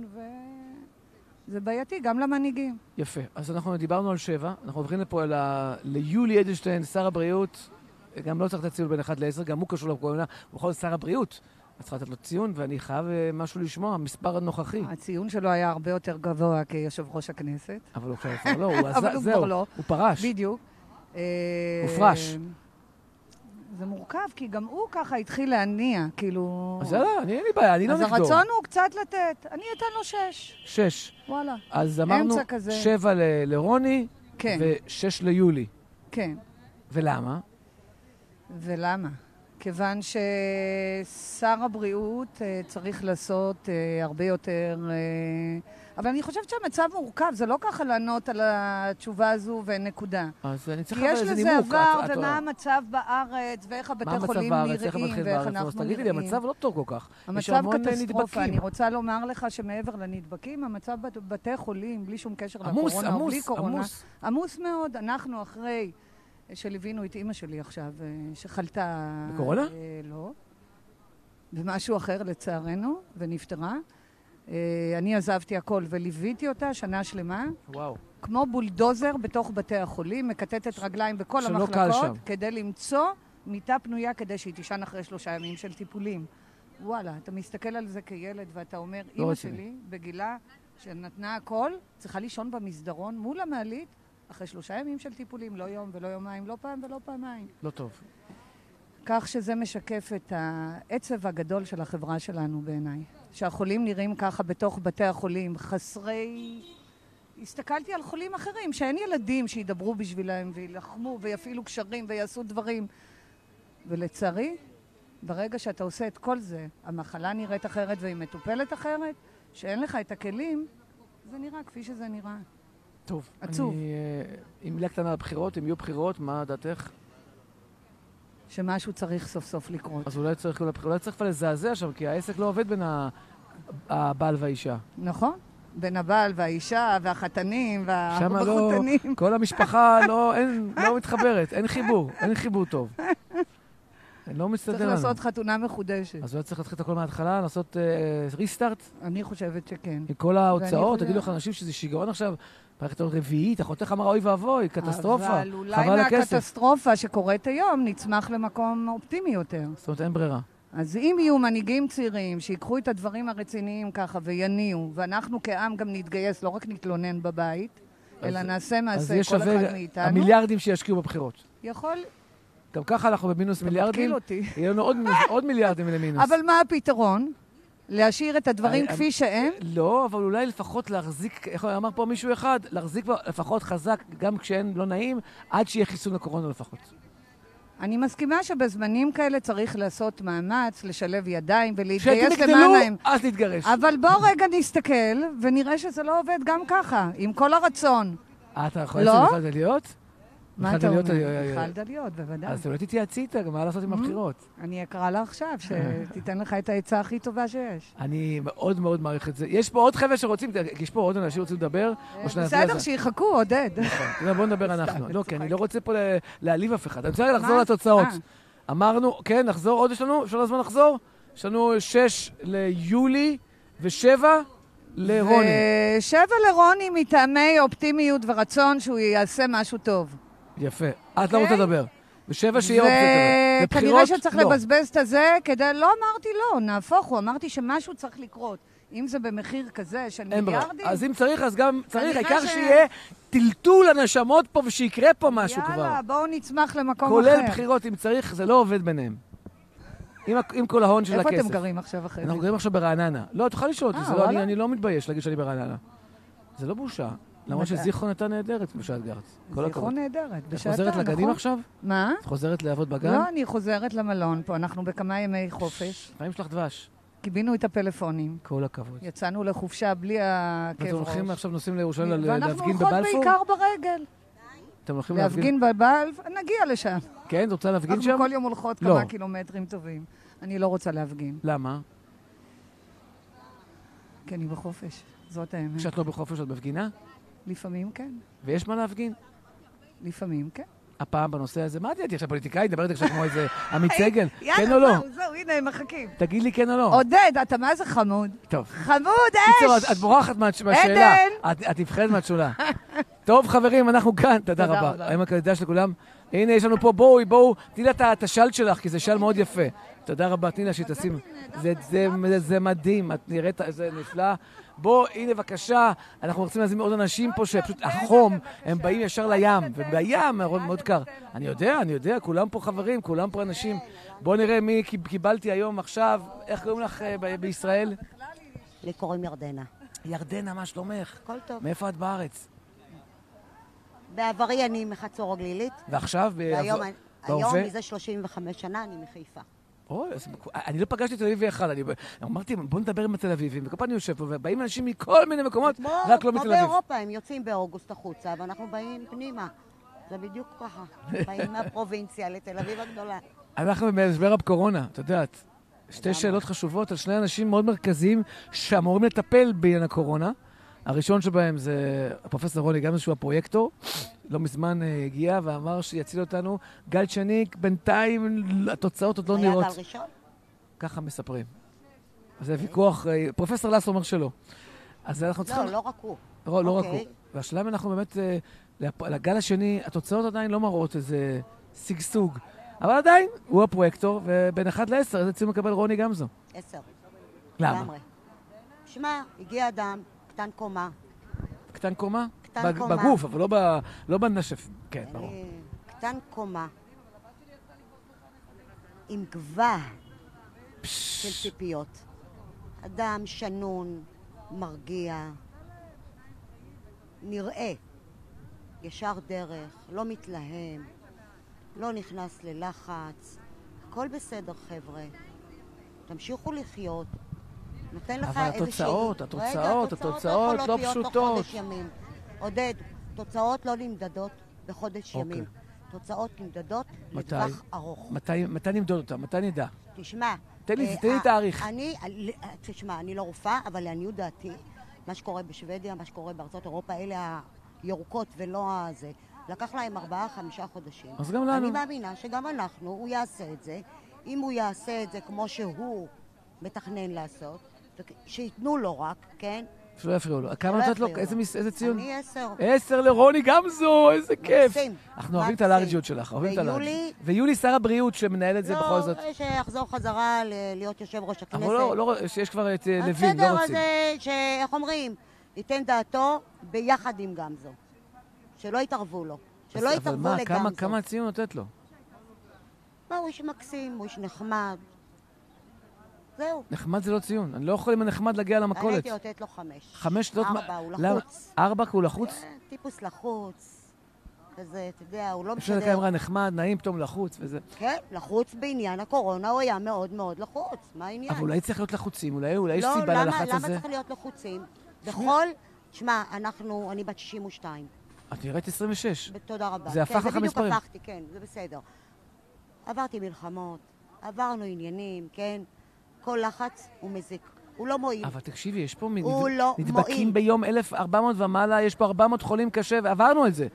Speaker 5: וזה בעייתי גם למנהיגים.
Speaker 1: יפה. אז אנחנו דיברנו על 7, אנחנו עוברים לפה ליולי אדלשטיין, שר הבריאות, גם לא צריך לתת ציון בין 1 ל-10, גם הוא קשור לקורונה, הוא יכול להיות שר הבריאות. אז צריכה לתת לו ציון, ואני חייב משהו לשמוע, המספר הנוכחי.
Speaker 5: הציון שלו היה הרבה יותר גבוה כיושב ראש הכנסת.
Speaker 1: אבל הוא כבר לא, הוא
Speaker 5: אבל הוא כבר לא.
Speaker 1: הוא פרש.
Speaker 5: בדיוק.
Speaker 1: הוא פרש.
Speaker 5: זה מורכב, כי גם הוא ככה התחיל להניע, כאילו...
Speaker 1: אז לא, אין לי בעיה, אני לא נגדו.
Speaker 5: אז הרצון הוא קצת לתת. אני אתן לו 6.
Speaker 1: 6.
Speaker 5: וואלה.
Speaker 1: אז אמרנו 7 לרוני, ו6 ליולי.
Speaker 5: כן.
Speaker 1: ולמה?
Speaker 5: ולמה? כיוון ששר הבריאות צריך לעשות הרבה יותר... אבל אני חושבת שהמצב מורכב, זה לא ככה לענות על התשובה הזו ונקודה.
Speaker 1: אז אני צריך
Speaker 5: כי יש
Speaker 1: לזה
Speaker 5: לזה
Speaker 1: נימוק.
Speaker 5: עבר ומה המצב בארץ, ואיך הבתי חולים נראים, ואיך אנחנו נראים.
Speaker 1: תגידי לי, המצב לא טוב כל כך.
Speaker 5: המצב קטסטרופה. אני רוצה לומר לך שמעבר לנדבקים, המצב בבתי חולים, בלי שום קשר לקורונה או בלי קורונה, עמוס מאוד. אנחנו אחרי שליווינו את אמא שלי עכשיו, שחלתה...
Speaker 1: בקורונה?
Speaker 5: לא. במשהו אחר לצערנו, ונפטרה. אני עזבתי הכל וליוויתי אותה שנה שלמה.
Speaker 1: וואו.
Speaker 5: כמו בולדוזר בתוך בתי החולים, מקטטת רגליים בכל המחלקות, כדי למצוא מיטה פנויה כדי שהיא תישן אחרי 3 ימים של טיפולים. וואלה, אתה מסתכל על זה כילד ואתה אומר, אמא שלי בגילה שנתנה הכל, צריכה לישון במסדרון מול המעלית אחרי 3 ימים של טיפולים, לא יום ולא יומיים, לא פעם ולא פעמיים.
Speaker 1: לא טוב.
Speaker 5: כך שזה משקף את העצב הגדול של החברה שלנו בעיניי. שהחולים נראים ככה בתוך בתי החולים, חסרי... הסתכלתי על חולים אחרים, שאין ילדים שידברו בשבילם וילחמו ויפעילו קשרים ויעשו דברים. ולצערי, ברגע שאתה עושה את כל זה, המחלה נראית אחרת והיא מטופלת אחרת, שאין לך את הכלים, זה נראה כפי שזה נראה.
Speaker 1: טוב.
Speaker 5: עצוב.
Speaker 1: עם מילה קטנה על הבחירות, אם יהיו בחירות, מה דעתך?
Speaker 5: שמשהו צריך סוף סוף לקרות.
Speaker 1: אז אולי צריך כבר לזעזע שם, כי העסק לא עובד בין הבעל והאישה.
Speaker 5: נכון. בין הבעל והאישה והחתנים והמחותנים.
Speaker 1: שם לא, כל המשפחה לא מתחברת, אין חיבור טוב. לא מסתדר לנו.
Speaker 5: צריך לעשות חתונה מחודשת.
Speaker 1: אז אולי צריך להתחיל את הכל מההתחלה, לעשות ריסטארט?
Speaker 5: אני חושבת שכן.
Speaker 1: עם כל ההוצאות, תגידו לך אנשים שזה שיגעון עכשיו, פרקת רביעית, אחותך אמרה אוי ואבוי, קטסטרופה,
Speaker 5: אבל אולי מהקטסטרופה שקורית היום נצמח למקום אופטימי יותר.
Speaker 1: זאת אומרת, אין ברירה.
Speaker 5: אז אם יהיו מנהיגים צעירים שיקחו את הדברים הרציניים ככה ויניעו, ואנחנו כעם גם נתגייס, לא רק נתלונן בבית, אלא נעשה מעשה כל אחד מאיתנו. אז
Speaker 1: המיליארדים שישקיעו בבחירות.
Speaker 5: יכול.
Speaker 1: גם ככה אנחנו במינוס מיליארדים.
Speaker 5: אתה מתקיל אותי.
Speaker 1: יהיו לנו עוד מיליארדים למינוס.
Speaker 5: אבל מה הפתרון? להשאיר את הדברים כפי שהם?
Speaker 1: לא, אבל אולי לפחות להחזיק, איך אמר פה מישהו אחד, להחזיק לפחות חזק, גם כשאין לא נעים, עד שיהיה חיסון לקורונה לפחות. אני
Speaker 5: מסכימה שבזמנים כאלה צריך לעשות מאמץ, לשלב ידיים ולהתגייס למען להם.
Speaker 1: אז להתגרש.
Speaker 5: אבל בוא רגע נסתכל ונראה שזה לא עובד גם ככה, עם כל הרצון.
Speaker 1: אתה יכול לעשות בכלל דליות?
Speaker 5: מה אתה אומר? בכלל דליות, בוודאי.
Speaker 1: אז אולי תתייעצי איתה, מה לעשות עם הבחירות?
Speaker 5: אני אקרא לה עכשיו, שתיתן לך את העצה הכי טובה שיש.
Speaker 1: אני מאוד מאוד מעריך את זה. יש פה עוד חבר'ה שרוצים, יש פה עוד אנשים שרוצים לדבר?
Speaker 5: בסדר, שיחכו, עודד.
Speaker 1: בואו נדבר אנחנו. לא, כי אני לא רוצה פה להעליב אף אחד. אני רוצה לחזור לתוצאות. אמרנו, כן, נחזור, עוד יש לנו? אפשר לזמן לחזור? יש לנו 6 ליולי ו7 לרוני.
Speaker 5: 7 לרוני מטעמי אופטימיות ורצון שהוא יעשה משהו טוב.
Speaker 1: יפה. את לא רוצה לדבר. ו7 שיהיה אופציה.
Speaker 5: וכנראה שצריך לבזבז את הזה כדי... לא אמרתי לא, נהפוך הוא. אמרתי שמשהו צריך לקרות. אם זה במחיר כזה של
Speaker 1: אין ברירה.
Speaker 5: מיליארדים...
Speaker 1: אז אם צריך, אז גם צריך, העיקר שיהיה טלטול הנשמות פה ושיקרה פה משהו כבר.
Speaker 5: יאללה, בואו נצמח למקום אחר.
Speaker 1: כולל בחירות, אם צריך, זה לא עובד ביניהם. עם כל ההון של הכסף.
Speaker 5: איפה אתם גרים עכשיו אחרי זה?
Speaker 1: אנחנו גרים עכשיו ברעננה. לא, תוכל לשאול אותי, אני לא מתבייש להגיד שאני ברעננה. זה לא בושה. למרות שזיכרון הייתה נהדרת כמו שאת גרת.
Speaker 5: זיכרון נהדרת,
Speaker 1: את חוזרת לגנים עכשיו?
Speaker 5: מה?
Speaker 1: את חוזרת לעבוד בגן?
Speaker 5: לא, אני חוזרת למלון פה, אנחנו בכמה ימי חופש.
Speaker 1: חיים שלך דבש.
Speaker 5: קיבינו את הפלאפונים.
Speaker 1: כל הכבוד.
Speaker 5: יצאנו לחופשה בלי הכאב ראש.
Speaker 1: ואתם הולכים עכשיו נוסעים לירושלים להפגין
Speaker 5: ואנחנו
Speaker 1: בבלפור?
Speaker 5: הולכות בעיקר ברגל.
Speaker 1: אתם הולכים
Speaker 5: להפגין בבלפור, נגיע לשם.
Speaker 1: כן, את רוצה להפגין שם?
Speaker 5: אנחנו כל יום הולכות כמה קילומטרים טובים. אני לא רוצה להפגין.
Speaker 1: למה?
Speaker 5: כי אני בחופש, זאת האמת.
Speaker 1: כשאת לא בחופש את מפגינה?
Speaker 5: לפעמים כן.
Speaker 1: ויש מה להפגין?
Speaker 5: לפעמים כן.
Speaker 1: הפעם בנושא הזה, מה תהייתי עכשיו פוליטיקאית? דברת עכשיו כמו איזה עמית סגל? כן או לא?
Speaker 5: זהו, הנה, הם מחכים.
Speaker 1: תגיד לי כן או לא.
Speaker 5: עודד, אתה מה זה חמוד?
Speaker 1: טוב.
Speaker 5: חמוד,
Speaker 1: קיצור, את בורחת מהשאלה. את נבחרת מהתשולה. טוב, חברים, אנחנו כאן. תודה רבה. היום הקלידה של כולם. הנה, יש לנו פה, בואו, תני לה את השל שלך, כי זה של מאוד יפה. תודה רבה, תני לה שתשים. זה מדהים, את נראית, זה נפלא. בוא, הנה, בבקשה, אנחנו רוצים להזמין עוד אנשים פה שפשוט החום, הם באים ישר לים, ובים מאוד קר. אני יודע, כולם פה חברים, כולם פה אנשים. בוא נראה מי קיבלתי היום, עכשיו, איך קוראים לך בישראל?
Speaker 6: לי קוראים ירדנה.
Speaker 1: ירדנה, מה שלומך?
Speaker 6: הכל טוב.
Speaker 1: מאיפה את בארץ?
Speaker 6: בעברי אני מחצור הגלילית.
Speaker 1: ועכשיו?
Speaker 6: היום מזה 35 שנה אני מחיפה.
Speaker 1: אני לא פגשתי תל אביבי אחד, אמרתי, בוא נדבר עם התל אביבים, וכל פעם אני יושב פה, ובאים אנשים מכל מיני מקומות, רק לא מתל אביב.
Speaker 6: כמו באירופה, הם יוצאים באוגוסט החוצה, ואנחנו באים פנימה. זה בדיוק ככה. באים מהפרובינציה לתל אביב הגדולה.
Speaker 1: אנחנו במשבר הקורונה, את יודעת. שתי שאלות חשובות על שני אנשים מאוד מרכזיים שאמורים לטפל בעניין הקורונה. הראשון שבהם זה הפרופסור רוני גמזו, שהוא הפרויקטור. לא מזמן הגיע ואמר שיציל אותנו. גל שני, בינתיים התוצאות עוד לא נראות.
Speaker 6: היה גל ראשון?
Speaker 1: ככה מספרים. אז זה ויכוח, פרופסור לס אומר שלא. אז אנחנו צריכים...
Speaker 6: לא רק הוא.
Speaker 1: לא רק הוא. והשאלה אם אנחנו באמת, לגל השני, התוצאות עדיין לא מראות איזה סגסוג. אבל עדיין, הוא הפרויקטור, ובין 1 ל-10, איזה ציון מקבל רוני גמזו?
Speaker 6: 10.
Speaker 1: למה?
Speaker 6: שמע, הגיע אדם, קטן קומה.
Speaker 1: קטן קומה?
Speaker 6: קטן קומה.
Speaker 1: בגוף, אבל לא בנשף. כן, ברור.
Speaker 6: קטן קומה. עם גבה של ציפיות. אדם שנון, מרגיע, נראה, ישר דרך, לא מתלהם, לא נכנס ללחץ. הכל בסדר, חבר'ה. תמשיכו לחיות. נותן לך איזושהי...
Speaker 1: אבל התוצאות לא פשוטות.
Speaker 6: עודד, תוצאות לא נמדדות בחודש ימים. תוצאות נמדדות לטווח ארוך.
Speaker 1: מתי נמדוד אותה? מתי נדע?
Speaker 6: תשמע...
Speaker 1: תן לי תאריך.
Speaker 6: תשמע, אני לא רופאה, אבל לעניות דעתי, מה שקורה בשוודיה, מה שקורה בארצות אירופה, אלה הירוקות ולא הזה. לקח להם 4-5 חודשים.
Speaker 1: אז גם לנו.
Speaker 6: אני מאמינה שגם אנחנו, הוא יעשה את זה. אם הוא יעשה את זה כמו שהוא מתכנן לעשות, שיתנו לו רק, כן?
Speaker 1: שלא יפריעו לו. כמה נותנת לו? איזה ציון?
Speaker 6: אני 10.
Speaker 1: 10 לרוני גמזו, איזה כיף.
Speaker 6: מקסים.
Speaker 1: אנחנו אוהבים את הלארג'יות שלך, ויולי שר הבריאות שמנהל את זה בכל זאת.
Speaker 6: לא, שיחזור חזרה להיות יושב ראש הכנסת.
Speaker 1: אבל לא, שיש כבר את לוין, לא רוצים.
Speaker 6: בסדר, אז שאיך אומרים, ייתן דעתו ביחד עם גמזו. שלא יתערבו לו. שלא יתערבו לגמזו.
Speaker 1: אבל כמה ציון נותנת לו?
Speaker 6: הוא איש מקסים, הוא איש נחמד. זהו.
Speaker 1: נחמד זה לא ציון. אני לא יכול עם הנחמד להגיע למכולת.
Speaker 6: הייתי לתת לו 5.
Speaker 1: 5?
Speaker 6: 4, הוא לחוץ.
Speaker 1: 4 כי הוא לחוץ?
Speaker 6: טיפוס לחוץ. וזה, אתה יודע, הוא לא
Speaker 1: משנה. אפשר לקיים רע נחמד, נעים, פתאום לחוץ וזה.
Speaker 6: כן, לחוץ בעניין הקורונה הוא היה מאוד מאוד לחוץ. מה העניין?
Speaker 1: אבל אולי צריך להיות לחוצים, אולי יש סיבה ללחץ הזה.
Speaker 6: למה צריך להיות לחוצים? תשמע, אני בת 62.
Speaker 1: את נראית 26.
Speaker 6: תודה רבה.
Speaker 1: זה הפך לך מספרים.
Speaker 6: בדיוק הפכתי, כן, זה בסדר. עברתי מלחמות, עברנו עניינים, כן? כל לחץ הוא מזיק. הוא לא מועיל.
Speaker 1: אבל תקשיבי, יש פה
Speaker 6: נדבקים
Speaker 1: ביום 1,400 ומעלה, יש פה 400 חולים קשה, ועברנו את זה.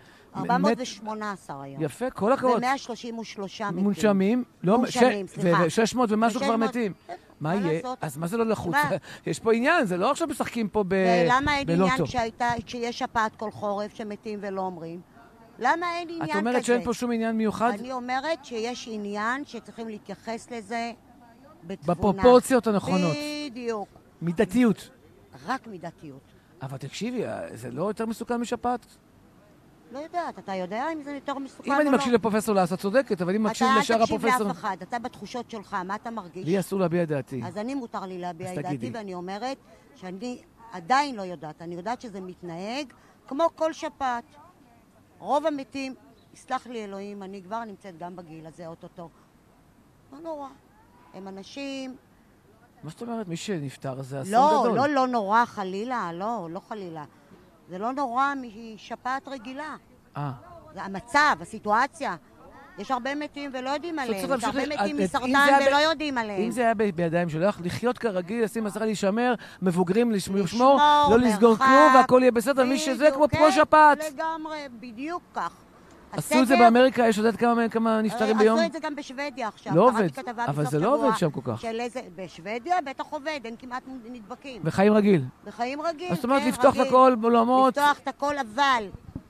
Speaker 6: 418 היום.
Speaker 1: יפה, כל הכבוד.
Speaker 6: ו-133 מתים.
Speaker 1: מונשמים,
Speaker 6: סליחה.
Speaker 1: ו-600 ומשהו כבר מתים. מה יהיה? אז מה זה לא לחוץ? יש פה עניין, זה לא עכשיו משחקים פה בלוטו.
Speaker 6: ולמה אין עניין שיש שפעת כל חורף שמתים ולא אומרים? למה אין עניין כזה?
Speaker 1: את אומרת שאין פה שום עניין מיוחד?
Speaker 6: אני אומרת שיש עניין שצריכים להתייחס לזה בתבונה.
Speaker 1: בפרופורציות הנכונות.
Speaker 6: בדיוק.
Speaker 1: מידתיות.
Speaker 6: רק מידתיות.
Speaker 1: אבל תקשיבי, זה לא יותר מסוכן משפעת?
Speaker 6: לא יודעת, אתה יודע אם זה יותר מסוכן או
Speaker 1: אם
Speaker 6: לא?
Speaker 1: אני מקשיב לפרופסור לעשות צודקת, אבל אם מקשיב לשאר הפרופסור...
Speaker 6: אתה אל תקשיב לאף אחד, אתה בתחושות שלך, מה אתה מרגיש?
Speaker 1: לי אסור להביע את דעתי.
Speaker 6: אז אני מותר לי להביע את דעתי, ואני אומרת שאני עדיין לא יודעת. אני יודעת שזה מתנהג כמו כל שפעת. רוב המתים, יסלח לי אלוהים, אני כבר נמצאת גם בגיל הזה, אוטוטו. לא נורא. הם אנשים...
Speaker 1: מה זאת אומרת? מי שנפטר זה אסון גדול.
Speaker 6: לא נורא, חלילה, לא חלילה. זה לא נורא משפעת רגילה. זה המצב, הסיטואציה. יש הרבה מתים ולא יודעים עליהם. יש הרבה מתים מסרטן ולא יודעים עליהם.
Speaker 1: אם זה היה בידיים שלך, לחיות כרגיל, לשים מסכה להישמר, מבוגרים לשמור, לא לסגור כלום, והכל יהיה בסדר, מי שזה כמו פרו שפעת.
Speaker 6: לגמרי, בדיוק כך.
Speaker 1: עשו את זה באמריקה, יש יודעת כמה נפטרים ביום?
Speaker 6: עשו את זה גם בשוודיה עכשיו.
Speaker 1: לא עובד, אבל זה לא עובד שם כל כך.
Speaker 6: בשוודיה בטח עובד, אין כמעט נדבקים.
Speaker 1: בחיים רגיל.
Speaker 6: בחיים רגיל, כן,
Speaker 1: זאת אומרת, לפתוח את הכל בעולמות.
Speaker 6: לפתוח את הכל, אבל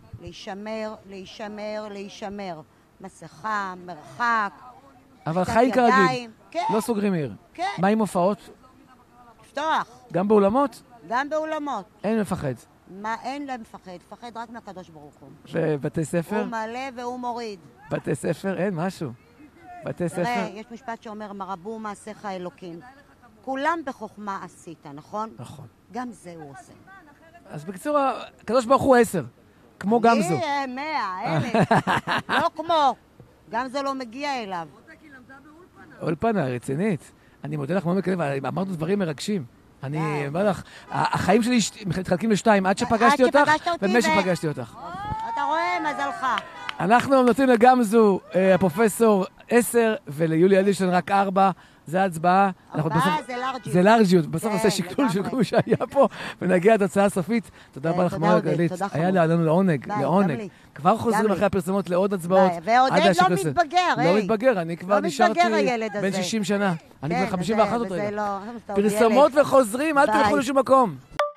Speaker 6: להישמר. מסכה, מרחק.
Speaker 1: אבל חיים כרגיל. לא סוגרים עיר.
Speaker 6: כן.
Speaker 1: מה עם הופעות?
Speaker 6: לפתוח.
Speaker 1: גם באולמות?
Speaker 6: גם באולמות.
Speaker 1: אין מפחד.
Speaker 6: מה אין להם מפחד? מפחד רק מהקדוש ברוך הוא.
Speaker 1: ובתי ספר?
Speaker 6: הוא מלא והוא מוריד.
Speaker 1: בתי ספר? אין משהו. בתי ספר?
Speaker 6: תראה, יש משפט שאומר, מרבו מעשיך אלוקים. כולם בחוכמה עשית, נכון?
Speaker 1: נכון.
Speaker 6: גם זה הוא עושה.
Speaker 1: אז בקיצור, הקדוש ברוך הוא 10. כמו גם זו.
Speaker 6: 100, 1000. לא כמו. גם זה לא מגיע אליו.
Speaker 1: אולפנה, רצינית. אני מודה לך מאוד מקדם, אמרנו דברים מרגשים. אני אומר לך, החיים שלי מתחלקים לשתיים, עד שפגשתי אותך, ומי שפגשתי אותך.
Speaker 6: אתה רואה, מזלך.
Speaker 1: אנחנו נותנים לגמזו, הפרופסור 10, וליולי אדלשטיין רק 4. זה ההצבעה.
Speaker 6: 4 זה לארג'יות.
Speaker 1: זה לארג'יות. בסוף נעשה שקלול של כל מי שהיה פה, ונגיע לתוצאה הסופית. תודה רבה לך מאוד, גלית. היה לנו לעונג. כבר חוזרים אחרי הפרסומות לעוד הצבעות.
Speaker 6: ועודד לא מתבגר,
Speaker 1: לא מתבגר, אני כבר נשארתי בן 60 שנה. אני כבר 51 עוד רגע. פרסומות וחוזרים, אל תלכו לשום מקום.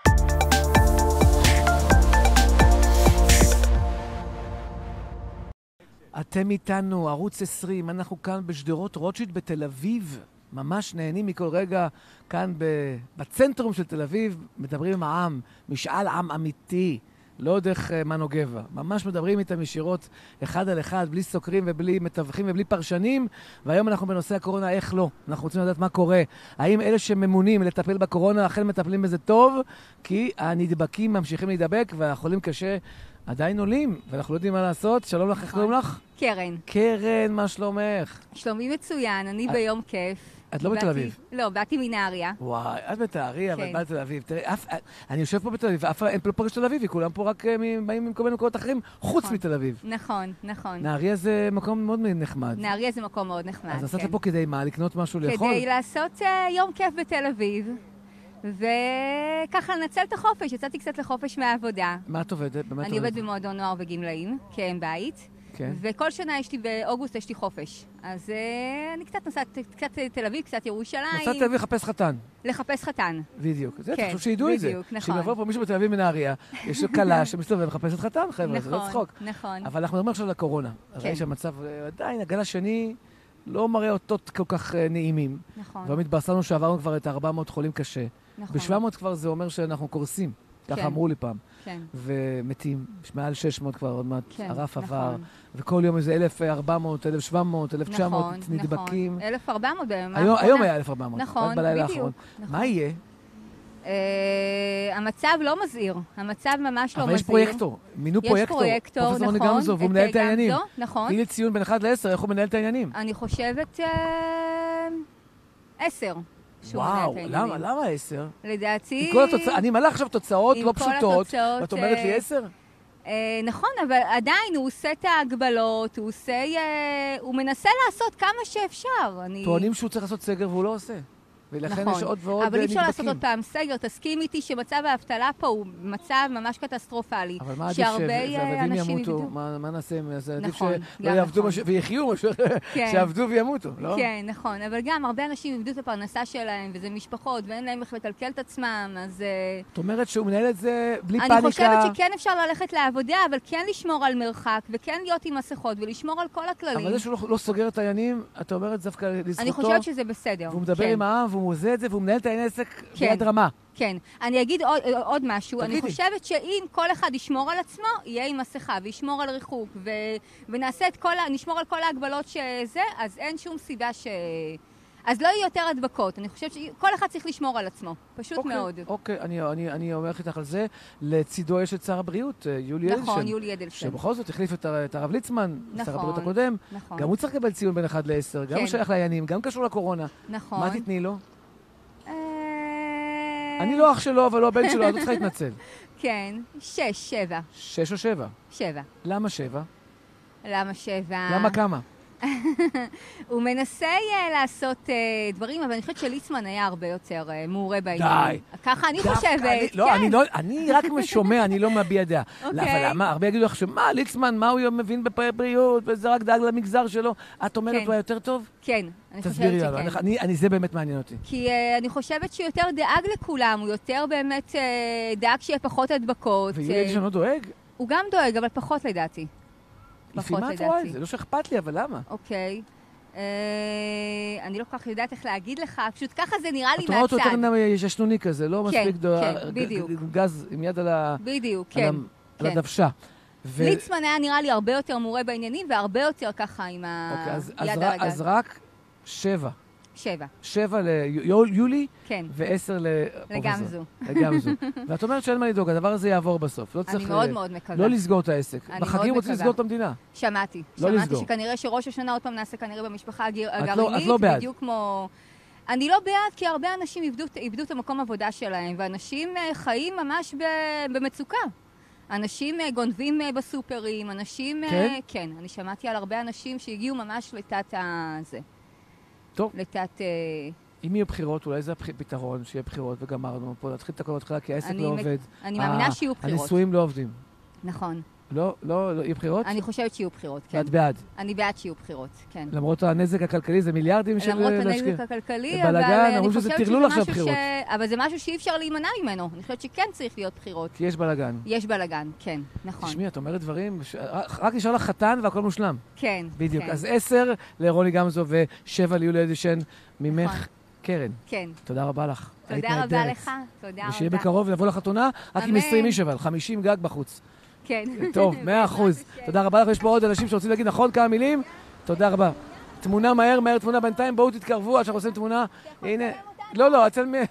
Speaker 1: אתם איתנו, ערוץ 20, אנחנו כאן בשדרות רוטשילד בתל אביב. ממש נהנים מכל רגע כאן בצנטרום של תל אביב, מדברים עם העם, משאל עם אמיתי, לא דרך מנו גבע. ממש מדברים איתם ישירות אחד על אחד, בלי סוקרים ובלי מתווכים ובלי פרשנים, והיום אנחנו בנושא הקורונה, איך לא? אנחנו רוצים לדעת מה קורה. האם אלה שממונים לטפל בקורונה אכן מטפלים בזה טוב? כי הנדבקים ממשיכים להידבק והחולים קשה עדיין עולים, ואנחנו לא יודעים מה לעשות. שלום לך, איך קוראים לך?
Speaker 7: קרן.
Speaker 1: קרן, מה שלומך?
Speaker 7: שלומי מצוין, אני ביום כיף.
Speaker 1: את לא בתל אביב?
Speaker 7: לא, באתי מנהריה.
Speaker 1: וואי, את בתל-אביב, אבל באת תל אביב. תראי, אני יושב פה בתל אביב, אין פה פגש תל אביבי, כולם פה רק באים ממקומות מקומות אחרים, חוץ מתל אביב.
Speaker 7: נכון.
Speaker 1: נהריה זה מקום מאוד נחמד.
Speaker 7: נהריה זה מקום מאוד נחמד,
Speaker 1: אז נסעת לפה כדי מה? לקנות משהו לאכול?
Speaker 7: כדי לעשות יום כיף בתל אביב. וככה לנצל את החופש, יצאתי קצת לחופש מהעבודה.
Speaker 1: מה את עובדת?
Speaker 7: אני עובדת במועדון נוער וגמלאים, כאם בית. וכל שנה באוגוסט יש לי חופש. אז אני קצת נוסעת, קצת תל אביב, קצת ירושלים.
Speaker 1: נסעת תל אביב לחפש חתן.
Speaker 7: לחפש חתן.
Speaker 1: בדיוק. זה חשוב שידעו את זה.
Speaker 7: בדיוק, נכון.
Speaker 1: שאם יבוא פה מישהו בתל אביב מנהריה, יש לו קלה שמסתובב מחפשת חתן, חבר'ה, זה לא צחוק.
Speaker 7: נכון.
Speaker 1: אבל אנחנו מדברים עכשיו לקורונה. ראי שהמצב עדיין, הגל השני לא מראה אותות כל כך נעימים.
Speaker 7: נכון.
Speaker 1: ומתבשרנו שעברנו כבר את 400 חולים קשה.
Speaker 7: נכון.
Speaker 1: ב-700 כבר זה אומר שאנחנו קורסים. ככה אמרו לי פעם.
Speaker 7: כן.
Speaker 1: ומתים, מעל 600 כבר עוד מעט, הרף
Speaker 7: נכון.
Speaker 1: עבר. וכל יום איזה 1,400, 1,700, 1,900 נדבקים.
Speaker 7: 1,400 ביום.
Speaker 1: היום היה 1,400.
Speaker 7: נכון,
Speaker 1: בדיוק. מה יהיה?
Speaker 7: המצב לא מזהיר. המצב ממש לא מזהיר.
Speaker 1: אבל יש פרויקטור. מינו פרויקטור.
Speaker 7: יש פרויקטור, נכון.
Speaker 1: פרופסור רוני גמזו, והוא מנהל את העניינים.
Speaker 7: נכון.
Speaker 1: תני לי ציון בין 1 ל-10, איך הוא מנהל את העניינים?
Speaker 7: אני חושבת 10.
Speaker 1: וואו, למה 10?
Speaker 7: לדעתי...
Speaker 1: אני מעלה עכשיו תוצאות לא פשוטות, ואת אומרת לי 10?
Speaker 7: נכון, אבל עדיין הוא עושה את ההגבלות, הוא מנסה לעשות כמה שאפשר.
Speaker 1: טוענים שהוא צריך לעשות סגר והוא לא עושה. ולכן יש עוד ועוד נדבקים.
Speaker 7: אבל אי אפשר לעשות עוד פעם סגר. תסכים איתי שמצב האבטלה פה הוא מצב ממש קטסטרופלי.
Speaker 1: אבל מה עדיף שהערבים ימותו? מה נעשה? עדיף שלא יעבדו ויחיו, שיעבדו וימותו, לא?
Speaker 7: כן, נכון. אבל גם הרבה אנשים איבדו את הפרנסה שלהם, וזה משפחות, ואין להם איך לקלקל את עצמם, אז...
Speaker 1: זאת אומרת שהוא מנהל את זה בלי פאניקה.
Speaker 7: אני חושבת שכן אפשר ללכת לעבודה, אבל כן לשמור על מרחק, וכן להיות עם מסכות, ולשמור על כל הכללים.
Speaker 1: אבל זה שהוא לא סוגר את העניינים, אתה אומרת דווקא לזכותו.
Speaker 7: אני חושבת שזה בסדר.
Speaker 1: והוא מדבר עם העם, והוא הוא עושה את זה והוא מנהל את העסק ביד רמה.
Speaker 7: כן. אני אגיד עוד משהו. אני חושבת שאם כל אחד ישמור על עצמו, יהיה עם מסכה וישמור על ריחוק נשמור על כל ההגבלות שזה, אז אין שום סיבה אז לא יהיו יותר הדבקות. אני חושבת שכל אחד צריך לשמור על עצמו. פשוט מאוד.
Speaker 1: אוקיי, אני אומר איתך על זה. לצידו יש את שר הבריאות, יולי אדלשטיין.
Speaker 7: נכון, יולי אדלשטיין.
Speaker 1: שבכל זאת החליף את הרב ליצמן, שר הבריאות הקודם.
Speaker 7: נכון.
Speaker 1: גם הוא צריך לקבל ציון בין 1 ל-10, גם הוא שייך לעניינים, גם קשור לקורונה.
Speaker 7: נכון.
Speaker 1: מה תתני לו? אני לא אח שלו, אבל לא הבן שלו, אז הוא צריך להתנצל.
Speaker 7: כן, 6, 7.
Speaker 1: 6 או 7?
Speaker 7: 7.
Speaker 1: למה 7?
Speaker 7: למה 7?
Speaker 1: למה כמה?
Speaker 7: הוא מנסה לעשות דברים, אבל אני חושבת שליצמן היה הרבה יותר מעורה בעניין.
Speaker 1: די.
Speaker 7: ככה אני חושבת.
Speaker 1: לא, אני רק שומע, אני לא מביע דעה. אבל למה? הרבה יגידו לך שמה, ליצמן, מה הוא מבין בבריאות, וזה רק דאג למגזר שלו. את אומרת, הוא היה יותר טוב?
Speaker 7: כן, אני חושבת
Speaker 1: תסבירי
Speaker 7: שכן.
Speaker 1: לנו, זה באמת מעניין אותי.
Speaker 7: כי אני חושבת שהוא יותר דאג לכולם, הוא יותר באמת דאג שיהיה פחות הדבקות.
Speaker 1: ויולי אדלשטיין לא דואג?
Speaker 7: הוא גם דואג, אבל פחות לדעתי.
Speaker 1: לפי מה את רואה את זה? לא שאכפת לי, אבל למה?
Speaker 7: אוקיי. אני לא כל כך יודעת איך להגיד לך, פשוט ככה זה נראה לי מהצד.
Speaker 1: את רואה אותו יותר ישנוני כזה, לא מספיק גז עם יד על הדוושה.
Speaker 7: ליצמן היה נראה לי הרבה יותר מורה בעניינים, והרבה יותר ככה עם היד על הגז.
Speaker 1: אז רק 7.
Speaker 7: 7.
Speaker 1: 7 ליולי,
Speaker 7: כן.
Speaker 1: ו10
Speaker 7: לגמזו.
Speaker 1: לגמזו. ואת אומרת שאין מה לדאוג, הדבר הזה יעבור בסוף.
Speaker 7: אני מאוד מאוד מקווה.
Speaker 1: לא לסגור את העסק. בחגים רוצים לסגור את המדינה.
Speaker 7: שמעתי. שמעתי שכנראה שראש השנה עוד פעם נעשה כנראה במשפחה הגרעינית.
Speaker 1: את לא בעד.
Speaker 7: בדיוק כמו... אני לא בעד, כי הרבה אנשים איבדו את המקום עבודה שלהם, ואנשים חיים ממש במצוקה. אנשים גונבים בסופרים, אנשים... כן, אני שמעתי על הרבה אנשים שהגיעו ממש לתת הזה.
Speaker 1: טוב.
Speaker 7: לתת...
Speaker 1: אם יהיו בחירות, אולי זה הפתרון, שיהיה בחירות וגמרנו פה, להתחיל את הכל התחילה, כי העסק לא עובד.
Speaker 7: אני מאמינה שיהיו בחירות.
Speaker 1: הניסויים לא עובדים.
Speaker 7: נכון.
Speaker 1: לא, יהיו בחירות?
Speaker 7: אני חושבת שיהיו בחירות, כן.
Speaker 1: ואת בעד?
Speaker 7: אני בעד שיהיו בחירות, כן.
Speaker 1: למרות הנזק הכלכלי, זה מיליארדים של...
Speaker 7: למרות הנזק הכלכלי, אבל
Speaker 1: אני חושבת שזה משהו
Speaker 7: אבל זה משהו שאי אפשר להימנע ממנו. אני חושבת שכן צריך להיות בחירות.
Speaker 1: כי יש בלגן.
Speaker 7: יש בלגן, כן, נכון.
Speaker 1: תשמעי, את אומרת דברים, רק נשאר לך חתן והכל מושלם.
Speaker 7: כן.
Speaker 1: בדיוק. אז 10 לרוני גמזו ו7 ליולי אדלשטיין ממך. קרן.
Speaker 7: כן.
Speaker 1: תודה רבה לך.
Speaker 7: תודה רבה לך. תודה רבה.
Speaker 1: ושיהיה בקרוב לבוא לחתונה, רק עם 20 איש אבל, 50 גג בחוץ.
Speaker 7: כן.
Speaker 1: טוב, 100%. תודה רבה לך, יש פה עוד אנשים שרוצים להגיד נכון כמה מילים. תודה רבה. תמונה מהר תמונה בינתיים, בואו תתקרבו עד שאנחנו עושים תמונה. הנה. לא, אצל מי?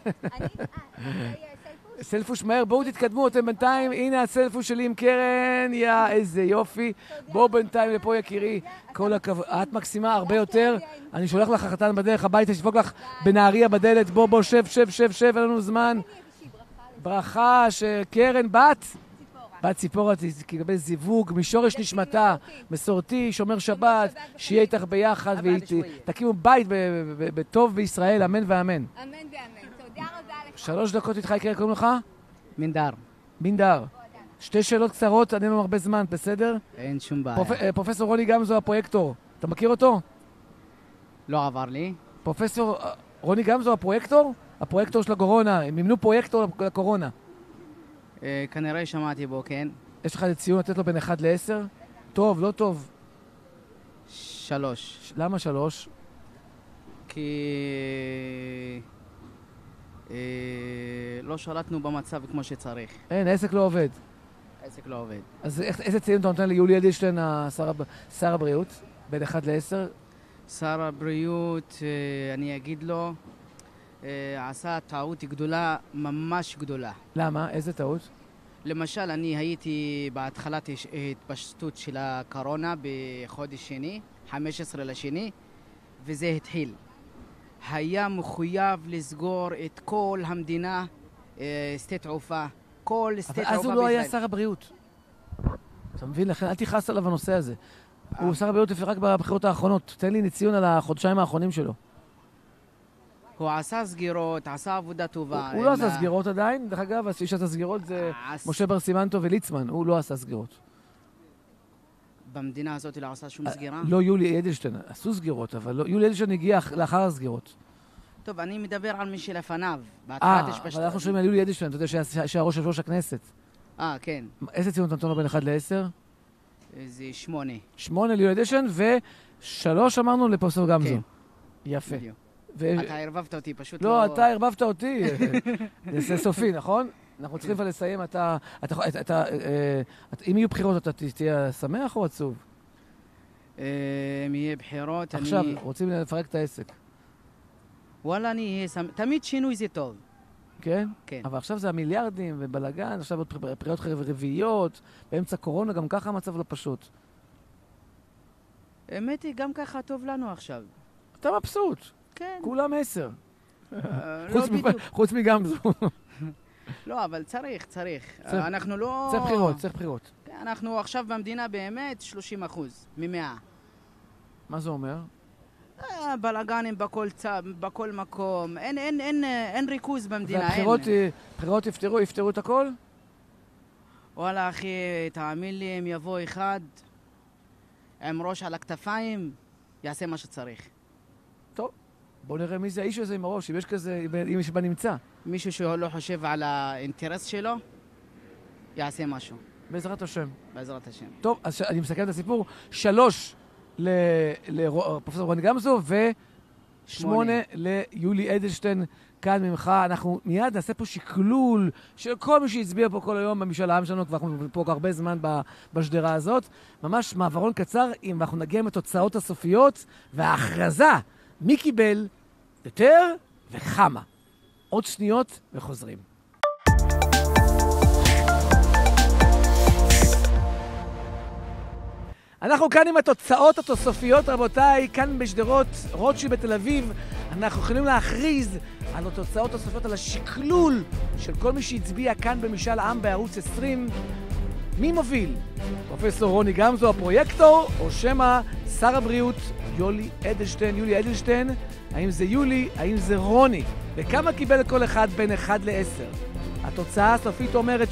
Speaker 1: סלפוש מהר, בואו תתקדמו אתם בינתיים. הנה הסלפוש שלי עם קרן, איזה יופי. בואו בינתיים לפה יקירי. כל הכבוד, את מקסימה הרבה יותר. אני שולח לך החתן בדרך הביתה, שתפוק לך בנהריה בדלת. בוא, שב, אין לנו זמן. ברכה שקרן בת ציפורה תקבל זיווג, משורש נשמתה, מסורתי, שומר שבת, שיהיה איתך ביחד ותקימו בית בטוב בישראל, אמן ואמן.
Speaker 7: אמן ואמן. תודה רבה לך.
Speaker 1: 3 דקות איתך, יקרה, קוראים לך?
Speaker 8: מינדר.
Speaker 1: 2 שאלות קצרות, אין לנו הרבה זמן, בסדר?
Speaker 8: אין שום בעיה.
Speaker 1: פרופסור רוני גמזו הפרויקטור, אתה מכיר אותו?
Speaker 8: לא עבר לי.
Speaker 1: פרופסור רוני גמזו הפרויקטור? הפרויקטור של הקורונה, הם מימנו פרויקטור לקורונה.
Speaker 8: כנראה שמעתי בו, כן.
Speaker 1: יש לך ציון לתת לו בין 1 ל-10? טוב, לא טוב.
Speaker 8: 3.
Speaker 1: למה 3?
Speaker 8: כי לא שלטנו במצב כמו שצריך.
Speaker 1: אין, העסק לא עובד. אז איזה ציון אתה נותן ליולי אדלשטיין, שר הבריאות? בין 1 ל-10?
Speaker 8: שר הבריאות, אני אגיד לו, עשה טעות גדולה, ממש גדולה.
Speaker 1: למה? איזה טעות?
Speaker 8: למשל, אני הייתי בהתחלת התפשטות של הקורונה בחודש שני, 15 לשני, וזה התחיל. היה מחויב לסגור את כל המדינה, שדה תעופה, כל שדה תעופה בישראל.
Speaker 1: אז הוא לא היה שר הבריאות. אתה מבין? לכן אל תכעס עליו הנושא הזה. הוא שר הבריאות רק בבחירות האחרונות. תן לי ציון על החודשיים האחרונים שלו.
Speaker 8: הוא עשה סגירות, עשה עבודה טובה.
Speaker 1: הוא לא עשה סגירות עדיין, דרך אגב, איש עשה סגירות זה משה בר סימן טוב וליצמן, הוא לא עשה סגירות.
Speaker 8: במדינה הזאת לא עשה שום סגירה?
Speaker 1: לא, יולי אדלשטיין, עשו סגירות, אבל יולי אדלשטיין הגיע לאחר הסגירות.
Speaker 8: טוב, אני מדבר על מי שלפניו,
Speaker 1: אבל אנחנו שומעים על יולי אדלשטיין, אתה יודע שהיה ראש הכנסת.
Speaker 8: כן.
Speaker 1: איזה ציון אתה נותן לו בין 1 ל-10?
Speaker 8: זה 8.
Speaker 1: 8 ליולי אדלשטיין ו3 אמרנו לפרופסור גמזו.
Speaker 8: כן.
Speaker 1: יפה.
Speaker 8: אתה ערבבת אותי, פשוט לא...
Speaker 1: לא, אתה ערבבת אותי. זה סופי, נכון? אנחנו צריכים כבר לסיים, אם יהיו בחירות, אתה תהיה שמח או עצוב?
Speaker 8: אם יהיה בחירות, אני...
Speaker 1: עכשיו, רוצים לפרק את העסק.
Speaker 8: וואלה, אני אהיה שמח. תמיד שינוי זה טוב.
Speaker 1: כן?
Speaker 8: כן.
Speaker 1: אבל עכשיו זה המיליארדים ובלגן, עכשיו עוד בחירות רביעיות, באמצע קורונה, גם ככה המצב לא פשוט.
Speaker 8: האמת היא, גם ככה טוב לנו עכשיו.
Speaker 1: אתה מבסוט.
Speaker 8: כן.
Speaker 1: כולם 10.
Speaker 8: לא בדיוק.
Speaker 1: חוץ מגמזו.
Speaker 8: לא, אבל צריך. אנחנו לא...
Speaker 1: צריך בחירות.
Speaker 8: אנחנו עכשיו במדינה באמת 30% מ-100.
Speaker 1: מה זה אומר?
Speaker 8: בלגנים בכל מקום. אין ריכוז במדינה.
Speaker 1: והבחירות יפתרו את הכל?
Speaker 8: וואלה, אחי, תאמין לי, אם יבוא אחד עם ראש על הכתפיים, יעשה מה שצריך.
Speaker 1: טוב, בואו נראה מי זה האיש הזה עם הראש, אם יש כזה, אם יש בנמצא.
Speaker 8: מישהו שלא חושב על האינטרס שלו, יעשה משהו.
Speaker 1: בעזרת השם.
Speaker 8: בעזרת השם.
Speaker 1: טוב, אז אני מסכם את הסיפור. 3 לפרופסור רוני גמזו, ו8 ליולי אדלשטיין כאן ממך. אנחנו מיד נעשה פה שקלול של כל מי שהצביע פה כל היום במשאל העם שלנו, כבר אנחנו פה הרבה זמן בשדרה הזאת. ממש מעברון קצר, אם אנחנו נגיע עם התוצאות הסופיות, וההכרזה, מי קיבל יותר וכמה. עוד שניות וחוזרים. אנחנו כאן עם התוצאות התוספיות, רבותיי, כאן בשדרות רוטשילד בתל אביב. אנחנו יכולים להכריז על התוצאות הסופיות, על השקלול של כל מי שהצביע כאן במשאל העם בערוץ 20. מי מוביל? פרופסור רוני גמזו, הפרויקטור, או שמא שר הבריאות יולי אדלשטיין? האם זה יולי? האם זה רוני? וכמה קיבל כל אחד בין 1 ל-10? התוצאה הסופית אומרת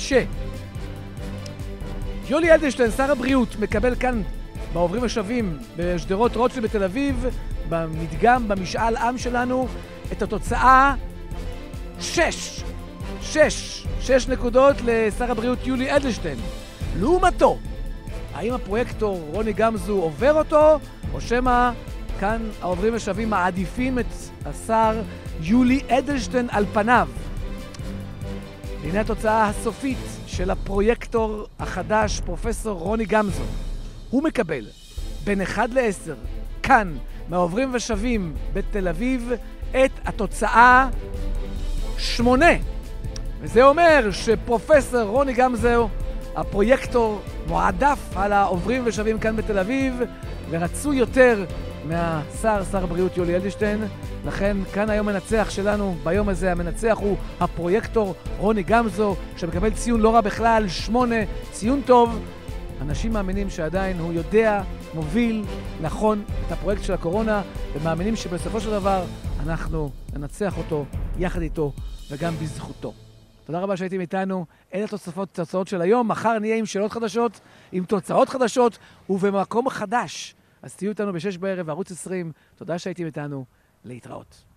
Speaker 1: יולי אדלשטיין, שר הבריאות, מקבל כאן בעוברים ושבים בשדרות רוטשילד בתל אביב, במדגם, במשאל עם שלנו, את התוצאה 6 נקודות לשר הבריאות יולי אדלשטיין. לעומתו, האם הפרויקטור רוני גמזו עובר אותו, או שמא כאן העוברים ושבים מעדיפים את השר יולי אדלשטיין על פניו? הנה התוצאה הסופית של הפרויקטור החדש, פרופסור רוני גמזו. הוא מקבל בין 1 ל-10, כאן, מהעוברים ושבים בתל אביב, את התוצאה 8. וזה אומר שפרופסור רוני גמזו, הפרויקטור, מועדף על העוברים ושבים כאן בתל אביב, ורצוי יותר שר הבריאות יולי אדלשטיין. לכן כאן היום מנצח שלנו, ביום הזה המנצח הוא הפרויקטור רוני גמזו, שמקבל ציון לא רע בכלל, 8, ציון טוב. אנשים מאמינים שעדיין הוא יודע, מוביל, נכון, את הפרויקט של הקורונה, ומאמינים שבסופו של דבר אנחנו ננצח אותו יחד איתו וגם בזכותו. תודה רבה שהייתם איתנו. אלה התוצאות של היום. מחר נהיה עם שאלות חדשות, עם תוצאות חדשות ובמקום חדש. אז תהיו איתנו ב-6 בערב, ערוץ 20. תודה שהייתם איתנו. להתראות.